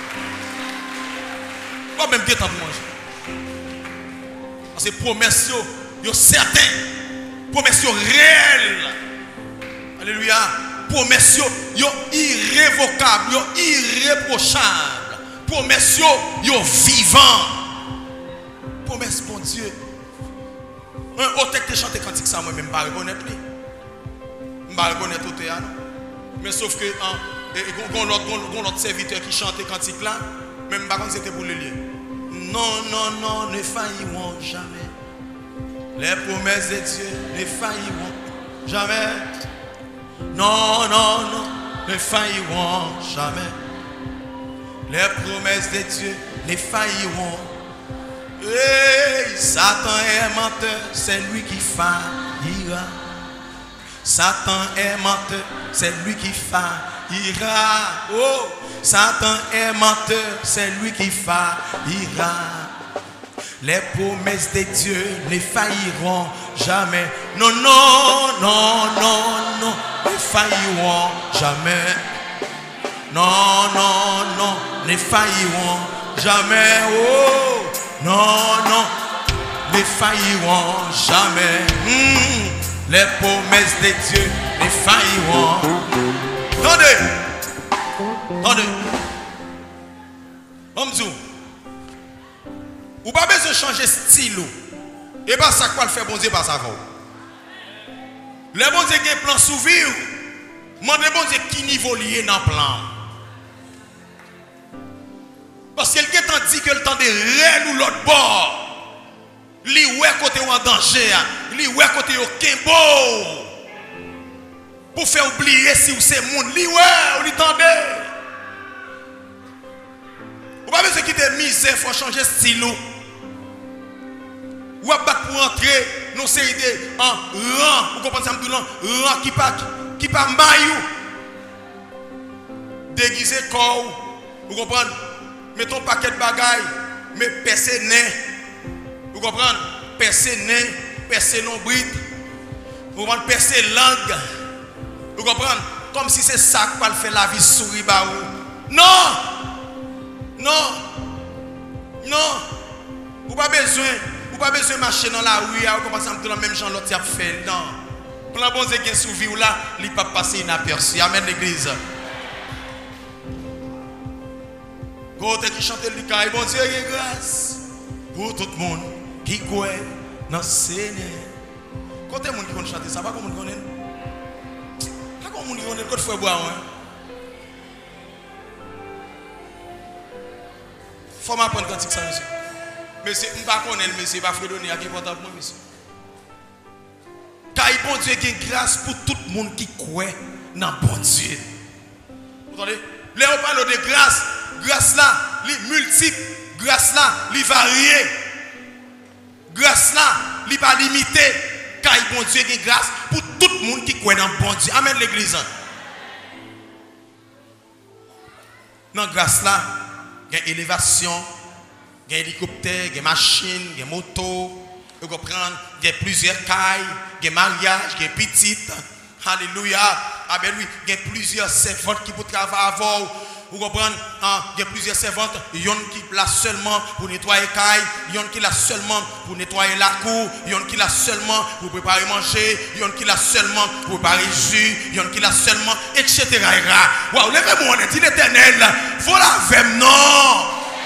Pas même de temps pour manger. C'est promesse. Yo certain, promesse réelle. Alléluia. Promesse yo irrévocable, yo irréprochable. Promesse yo vivant. Promesse bon Dieu. Un autre qui chante cantique ça moi même pas reconnaître lui. Pas reconnaître au théâtre. Mais sauf que l'autre serviteur qui chante cantique là, même pas quand c'était pour le lieu. Non, ne failliront jamais. Les promesses de Dieu ne failliront jamais. Non, ne failliront jamais. Les promesses de Dieu ne failliront. Hey, Satan est menteur, c'est lui qui faillira. Satan est menteur, c'est lui qui faillira. Oh, Satan est menteur, c'est lui qui faillira. Les promesses de Dieu ne failliront jamais. Non, non, non, non, non, ne failliront jamais. Non, non, non, ne failliront jamais. Oh, non, non, ne failliront jamais. Les promesses de Dieu ne failliront. Attendez, attendez. Omzou, ou pas besoin de changer style. Et pas ça quoi le fait bon Dieu pas ça va. Les bon Dieu qui ont plan sous vie. Demandez bon Dieu qui niveau lié dans le plan. Parce que quelqu'un t'a dit que le temps de réel ou l'autre bord. Li ouais côté ou en danger. Li ouais côté au Kimbo. Pour faire oublier si vous c'est monde. Li ouais ou li tendez. Ou pas besoin de quitter misère, il faut changer style. Ou pas pour entrer dans série de rang. Vous comprenez ça? Rang qui pas maillot. Déguisé corps. Vous comprenez? Mettons un paquet de bagailles. Mais percer nez. Vous comprenez? Percer nez. Percer nombril. Vous comprenez? Percer langue. Vous comprenez? Comme si c'est ça qui va faire la vie souris. Non! Non, non, vous n'avez pas besoin de marcher dans la rue, vous commencez à me dire la même chose l'autre a fait. Non, pour la bonne Dieu qui est sous vie là, il ne peut pas passer inaperçu. Amen l'église. Côté qui chante le cas, bon Dieu est grâce pour tout le monde qui croit dans le Seigneur. Côté monde qui connaît chanter ça, pas comme on connaît. Pas comme on connaît, côté frère boire. Faut m'apprendre quand c'est ça, monsieur. Monsieur, je ne sais pas connaître, monsieur, pas Fredonner, qui est important pour moi, monsieur. Car bon Dieu qui a grâce pour tout le monde qui croit dans bon Dieu. Vous entendez? Là, on parle de grâce. Grâce là, les multiples. Grâce là, les variées. Grâce là, les pas limitées. Car bon Dieu qui a grâce pour tout le monde qui croit dans bon Dieu. Amen l'église. Dans grâce là, il y a élévation, il y a hélicoptère, il y a machine, il y a moto, vous comprenez, il y a plusieurs cailles, il y a mariage, il y a petites. Alléluia. Ah ben oui, il y a plusieurs servantes qui peuvent travailler avant. Vous comprenez, il y a plusieurs servantes, il y en a qui là seulement pour nettoyer les cailles, il y en a qui là seulement pour nettoyer la cour, il y en a qui là seulement pour préparer manger, il y en a qui là seulement pour préparer jus, il y en a qui là seulement, etc. Waouh, levez-moi, on est dit l'éternel, voilà avec non.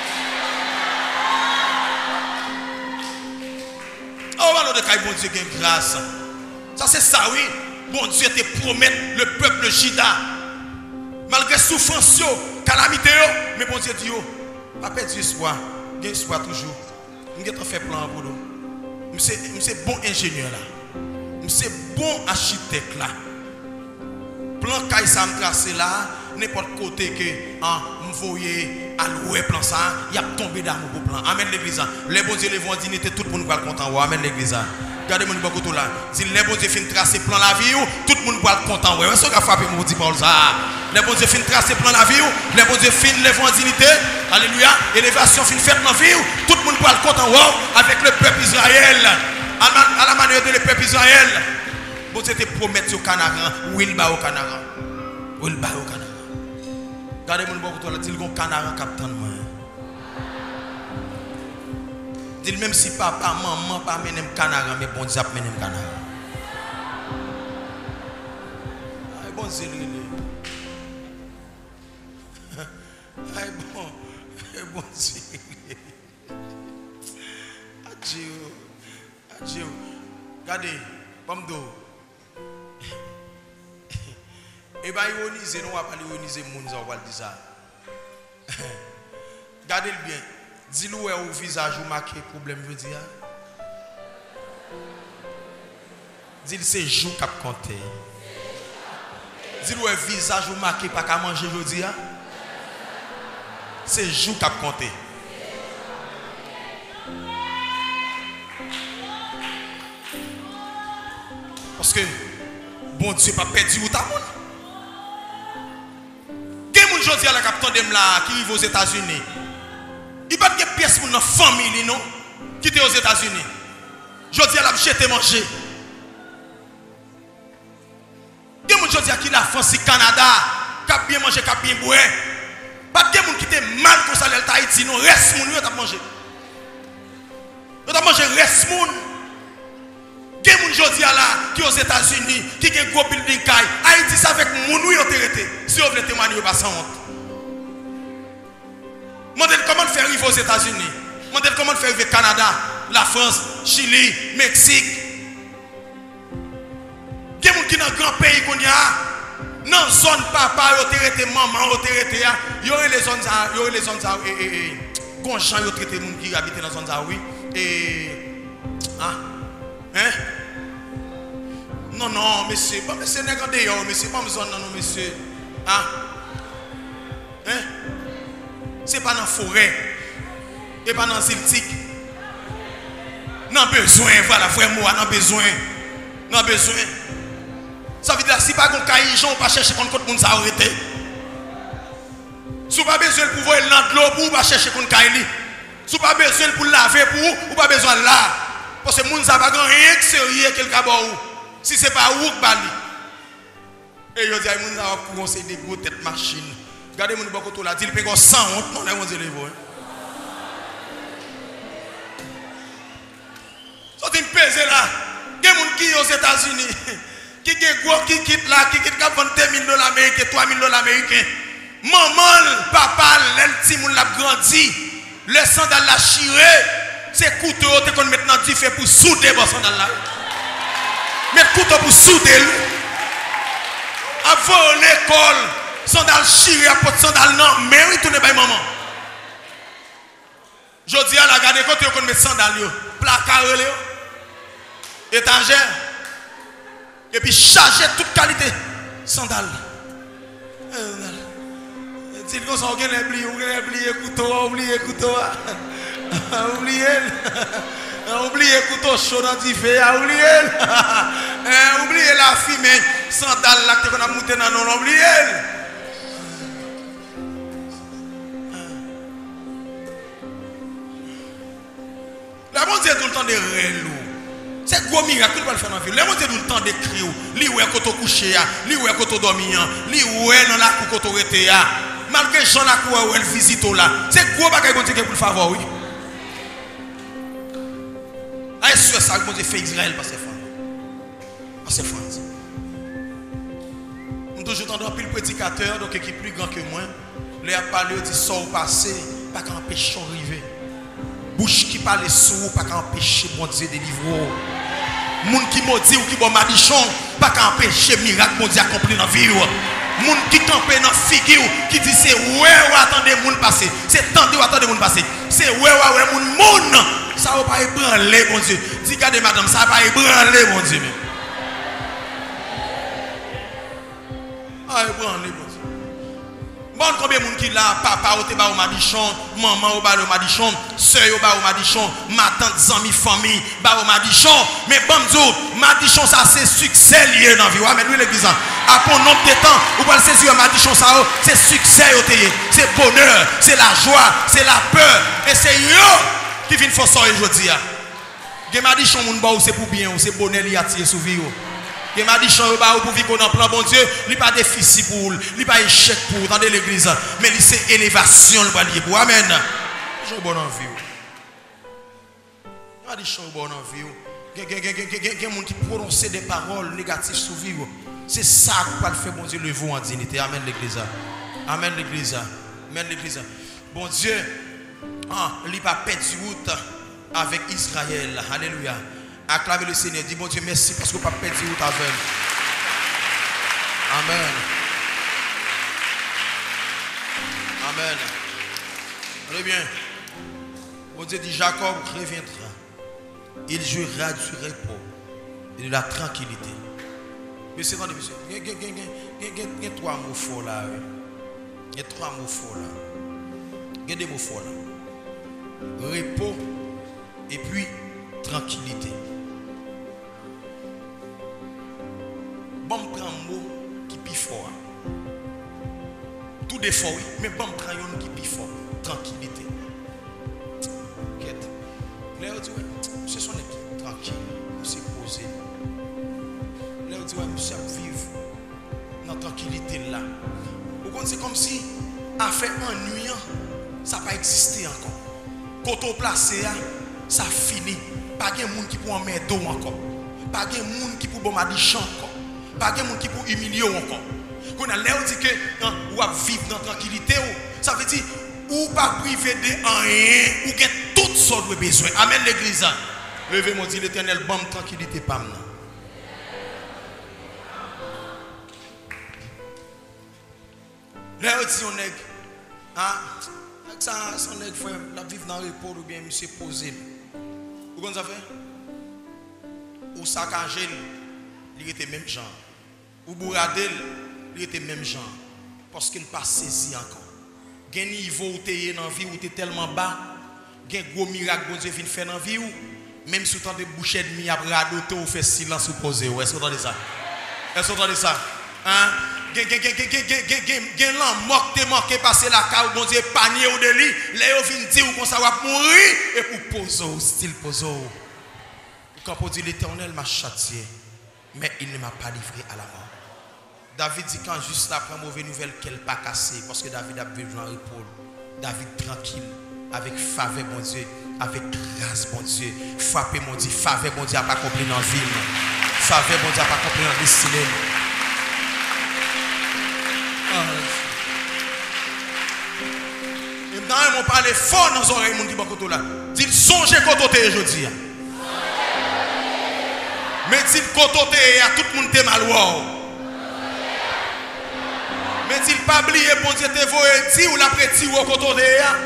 Oh, alors de caille, bon Dieu, qui a grâce. Ça c'est ça, oui. Bon Dieu te promet le peuple Jida. Malgré souffrance, calamité, mais bon Dieu dit, pas perdre espoir. J'ai espoir toujours. Je vais faire plan pour nous. Je suis bon ingénieur là. Je suis bon architecte là. Plan qui ça me tracé là, n'importe côté que je voyais à l'ouest plan ça, il y a tombé d'amour pour plan. Amen l'église. Les bons dieux les vont en dignité, tout le monde va le content. Amen l'église. Regardez mon beaucoup là. Si les bons dieux finissent tracer plan la vie, tout le monde va le content. Ouais, est-ce qu'on a frappé mon dit Paul ça? Les bons dieux finissent tracer plan la vie, les bons dieux finissent les vont en dignité. Alléluia. Élévation finit faite dans la vie, tout le monde va le content. Wow, avec le peuple Israël. À la manière de le peuple Israël. Bon Dieu te promet au Canaran, où il va au Canaran. Où il va au Canaran. Regardez mon beaucoup là, dit le Canaran capitaine moi. Dit même si papa, maman, pas mener Canaran, mais bon Dieu a mené Canaran. Ay bon Dieu ay bon Dieu. Adieu. Regardez, comme d'eau. Et bien, ironiser, nous ne va pas ironiser les gens, on va dire ça. Regardez-le bien. Dis-le au visage ou marqué problème, je veux dire. Dis-le c'est jour qui a compté. Dis-le au visage ou marqué pas qu'à manger, je veux dire. C'est jour qui a compté. Parce que bon Dieu pas perdu ou ta monde. Quel monde aujourd'hui à la capitaine de là qui vit aux États-Unis? Il n'y a pas de pièce pour notre famille, non? qui était aux États-Unis. Je dis à la jeter manger. Il y a des gens qui la France, Canada, qui a bien mangé, qui a bien boire. Pas de gens qui étaient mal comme ça, l'Haïti, non, reste moun, ils ont mangé. Ils ont mangé, reste moun. Il y a des gens qui sont aux États-Unis, qui ont un gros building, Haïti, ça avec moun, ils ont été. Si vous voulez témoigner, pas sans honte. Demandez comment faire arriver aux États-Unis. Demandez comment faire arriver au Canada, la France, Chili, Mexique. Il y a des gens qui sont dans le grand pays qu'on y a. Dans la zone papa, ils ont maman, ils ont les zones, conjoints, ils ont traité les gens qui habitent dans la zone, oui. Et. Hein? Non, monsieur, pas monsieur, regardez, monsieur, pas besoin, non, monsieur. Hein? C'est pas dans la forêt. Et pas dans le ziltique. Non, besoin, voilà, vraiment, non, besoin. Non, besoin. Ça veut dire, si pas qu'on caille, on ne va pas chercher contre le monde, ça arrêté. Si vous n'avez pas besoin pour voir l'eau pour, pas chercher contre caille. Si vous n'avez pas besoin pour laver pour, ou pas besoin là. Parce que le monde n'a pas rien que sérieux quelque chose. Si ce n'est pas où, bali. Et je dis, le monde a commencé des gros têtes machines. Regardez mon beaucoup là, dit il peut 100 honte, non, là on dit les voix. Ça dit pèse là. Il y a des gens qui sont aux États-Unis, qui quittent là, qui quittent $20,000 américains, $3,000 américains. Maman, papa, l'elti moun l'a grandi, le sandal l'a chiré, c'est couteau qu'on maintenant tu fais pour souder le sandal là. Mettre couteau pour souder lui. Avant l'école. Sandal chiré à pot sandal non, mais oui, tourne pas maman. Je dis à la garde quand tu connais sandal yo, placard yo, étagère, et puis charger toute qualité sandal. Dis qu'on s'en oublié couteau, oublié couteau, oublié couteau chaud dans du feu, oublié la fille sandal là que qu'on a monté dans non oublié. La bon Dieu tout le temps de relou. C'est gros miracle qu'il va faire dans la vie. La bon Dieu tout le temps de crier. Li ou est koto couché ya, li ou est koto dormi ya, li ou est dans la cou koto rete ya. Malgré Jean la cou ou elle visite là. C'est gros bagay bon Dieu pour le favor oui. Est sûr ça que bon Dieu fait Israël par ses femmes. Par ses femmes. Nous toujours entendons pile prédicateur donc qui est plus grand que moi. Les a parlé dit sort passé, pas qu'empêcher arriver. Bouche qui parle sous, pas qu'empêcher bon Dieu délivrer. Moun qui maudit ou qui bon madichon, pas qu'empêcher miracle bon Dieu accompli dans la vie. Moun qui campe dans la figure, qui dit c'est ouais ou attendez moun passer. C'est tendez ou attendez moun passer. C'est ouais moun. Ça va pas ébranler bon Dieu. Dis regardez madame, ça va pas ébranler bon Dieu. Ah ébranler bon Dieu. Bon, combien de gens qui là, papa au ba au madichon, maman au ba au madichon, soeur au ba au madichon, ma tante, zami, famille, ba au madichon. Mais bon, madichon ça c'est succès lié dans la vie. Mais lui l'église, après un nombre de temps, vous pouvez saisir madichon ça, c'est succès au pays. C'est bonheur, c'est la joie, c'est la peur. Et c'est eux qui viennent faire ça aujourd'hui. Les madichon, c'est pour bien, c'est bonheur lié à tirer sous vie. Il m'a dit pour vivre dans le plan bon Dieu, il n'y a pas de déficit pour lui, il n'y a pas d'échec pour dans l'église, mais c'est élévation pour amen. Je suis bon en vie. Il m'a dit bon en vie. Il y a des gens qui prononcent des paroles négatives sur vie. C'est ça qui va le faire bon Dieu le vous en dignité. Amen l'église. Amen l'église. Amen l'église. Bon Dieu, il n'a pas perdu route avec Israël. Alléluia. Acclamez le Seigneur. Dis bon Dieu merci parce que vous n'avez pas perdu route avec. Amen. Amen. Allez bien. Bon Dieu dit Jacob reviendra. Il jouera du repos et de la tranquillité. Mais c'est attendez, monsieur. Il y a trois mots forts là. Il y a trois mots forts là. Il y a des mots forts là. Repos et puis tranquillité. Bon, prend un mot qui est plus fort. Tout est fort, oui, mais bon, prend un mot qui est plus fort. Tranquillité. Là, on dit, monsieur son équipe, tranquille, monsieur posé. Là, on dit, monsieur vivre dans la tranquillité là. C'est comme si, affaire ennuyant, ça n'a pas existé encore. Quand on place, ça finit. Pas de monde qui peut en mettre d'eau encore. Pas de monde qui peut bombarder champ encore. Pas de monde qui peut humilier encore. Quand on a l'air dit que on va vivre dans la tranquillité, ça veut dire ou pas privé de rien, ou get toutes sortes de besoins. Amen l'église. Levez-moi, dit l'Éternel, bonne tranquillité, pas maintenant. Là, on dit on est, ça, on est frère, la vivre dans le repos ou bien monsieur posé. Vous comprenez ça fait? Ou saccagé, il était même genre. Ou bourradé, il était même genre. Parce qu'il n'a pas saisi encore. Il y a un niveau où tu es dans la vie, où tu es tellement bas. Il y a un gros miracle que Dieu vient faire dans la vie. Même si tu as des bouchées de mi, après radoter ou faire silence ou poser. Est-ce que vous entendez ça? Est-ce que vous entendez ça? Hein? Gen lan moque te manqué passer la carte bon Dieu panier ou de lit là yo vinn dire qu'on ça va mourir et pour poser style poser quand pour dire l'Éternel m'a châtié mais il ne m'a pas livré à la mort. David dit quand juste après mauvaise nouvelle qu'elle pas cassée parce que David a vécu dans l'épaule. David tranquille avec faveur bon Dieu avec grâce bon Dieu frappé mon Dieu faveur bon Dieu a pas accompli dans vie faveur bon Dieu a pas accompli dans destinée. Et maintenant, ils m'ont parlé fort dans les oreilles, ils m'ont dit, bon, là. Dit, songez côté aujourd'hui. Mais dit, côté, tout le monde est mal. Mais dit, pas oublier, bon Dieu, te voye, dit, ou l'après-ti, ou côté.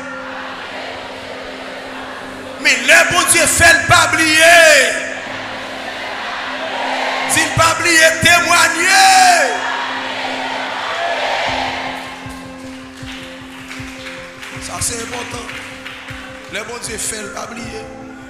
Mais le bon Dieu fait pas oublier. Dit, pas oublier, témoigner. Ça c'est important. Le bon Dieu fait le pas oublier.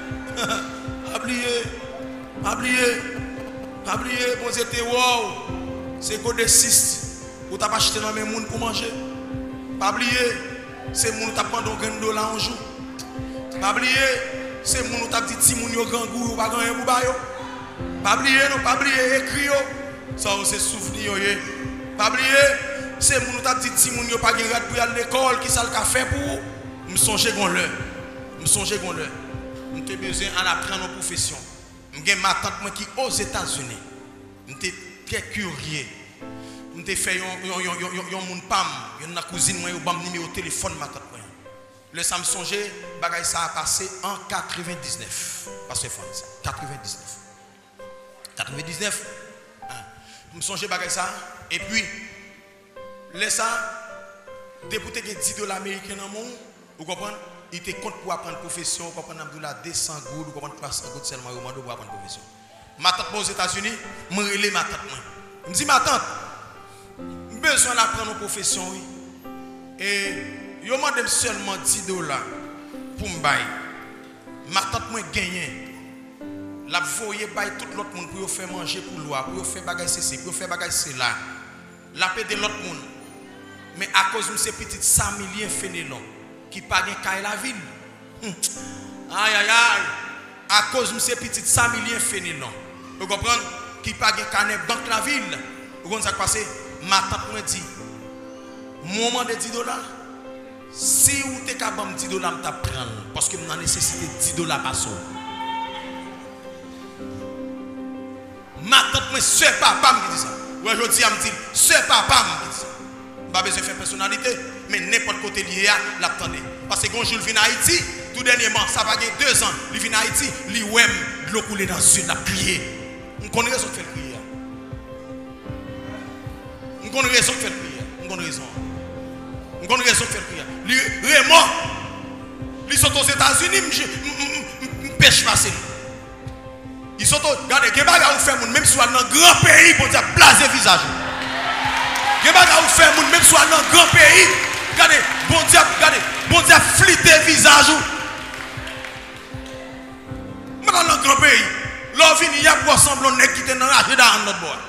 Oublier. Bon Dieu t'es wow. C'est quoi de 6 ou t'as pas acheté dans mes monde pour manger. Pas oublier. C'est moun t'as pendant $1 en jour. Pas oublier. C'est moun t'as dit ti moun yo grand goût ou pas grand pour ba yo. Pas oublier non, pas oublier écrit yo. Ça c'est souvenir yo. Pas oublier. C'est moun t'a dit si moun yo pas gen rad pour aller à l'école qui ça le fait pour me songer gon l'heure. Me songer gon l'heure. M'te besoin en apprendre nos professions. M'gen ma tante moi qui aux États-Unis. M'te très curieux. M'te fait yon moun pam, yon na cousine moi yo bam numéro téléphone ma tante moi. Le ça me songer bagay ça a passé en 99. Parce que France 99. 99. Me songer bagay ça et puis laisse ça, député qui $10 américains dans le monde, vous comprenez? Il était contre pour apprendre profession, vous comprenez? Abdoula 200 gouttes, vous comprenez? 300 gouttes seulement pour apprendre profession. Ma tante aux États-Unis, je me relève ma tante. Je me dis, ma tante, j'ai besoin d'apprendre une profession. Et je me demande seulement $10 pour me bailler. Ma tante m'a gagné. La voye baille tout l'autre monde pour faire manger pour loi, pour faire bagage ceci, pour faire bagage cela. La paix de l'autre monde. Mais à cause de ces petites 100 millions fenelons qui pas gagne la ville. Aïe aïe aïe. À cause de ces petites 100 millions fenelons. Vous comprenez? Qui pas gagne banque la ville. Vous comprenez ça qui passe? Ma tante me dit, moment de $10. Si vous êtes capable de $10, je prends. Parce que je nécessité $10 par jour. Ma tante me soeur papa me dit ça. Aujourd'hui, elle me dit, soeur papa me dit ça. Pas besoin de faire personnalité, mais n'importe côté lié à l'attendez. Parce que quand je viens à Haïti, tout dernièrement, ça va gagner 2 ans, il vient à Haïti, il ouais l'eau couler dans une la prier. On connaît raison de faire prier. On connaît raison de faire prier. On connaît raison. On connaît raison de faire prier. Vraiment, ils sont aux États-Unis, je pêche passer. Ils sont tous, regardez, il y a des gens qui font même si on est dans un grand pays pour dire blaser le visage. Il y a des gens qui font même si on est dans un grand pays, regardez, bon Dieu, fliter le visage. Mais dans un grand pays, l'on vient, il y a pour semblant de quitter dans la rue dans notre bois.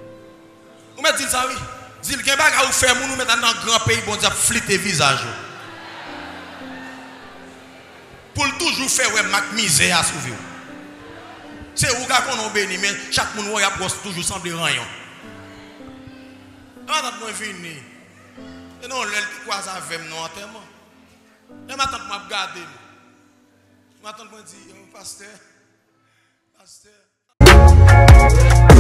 Vous me dites ça, oui? Dites qu'il y a des gens qui font nous mettre dans un grand pays pour dire fliter le visage. toujours faire ouais mac misère à sauver. C'est où qu'on a béni mais chaque monde voit toujours sembler rayon. Attends moi fini. Et non l'elle croise avec non tellement. Et m'attend m'a regarder. M'attend moi dire pasteur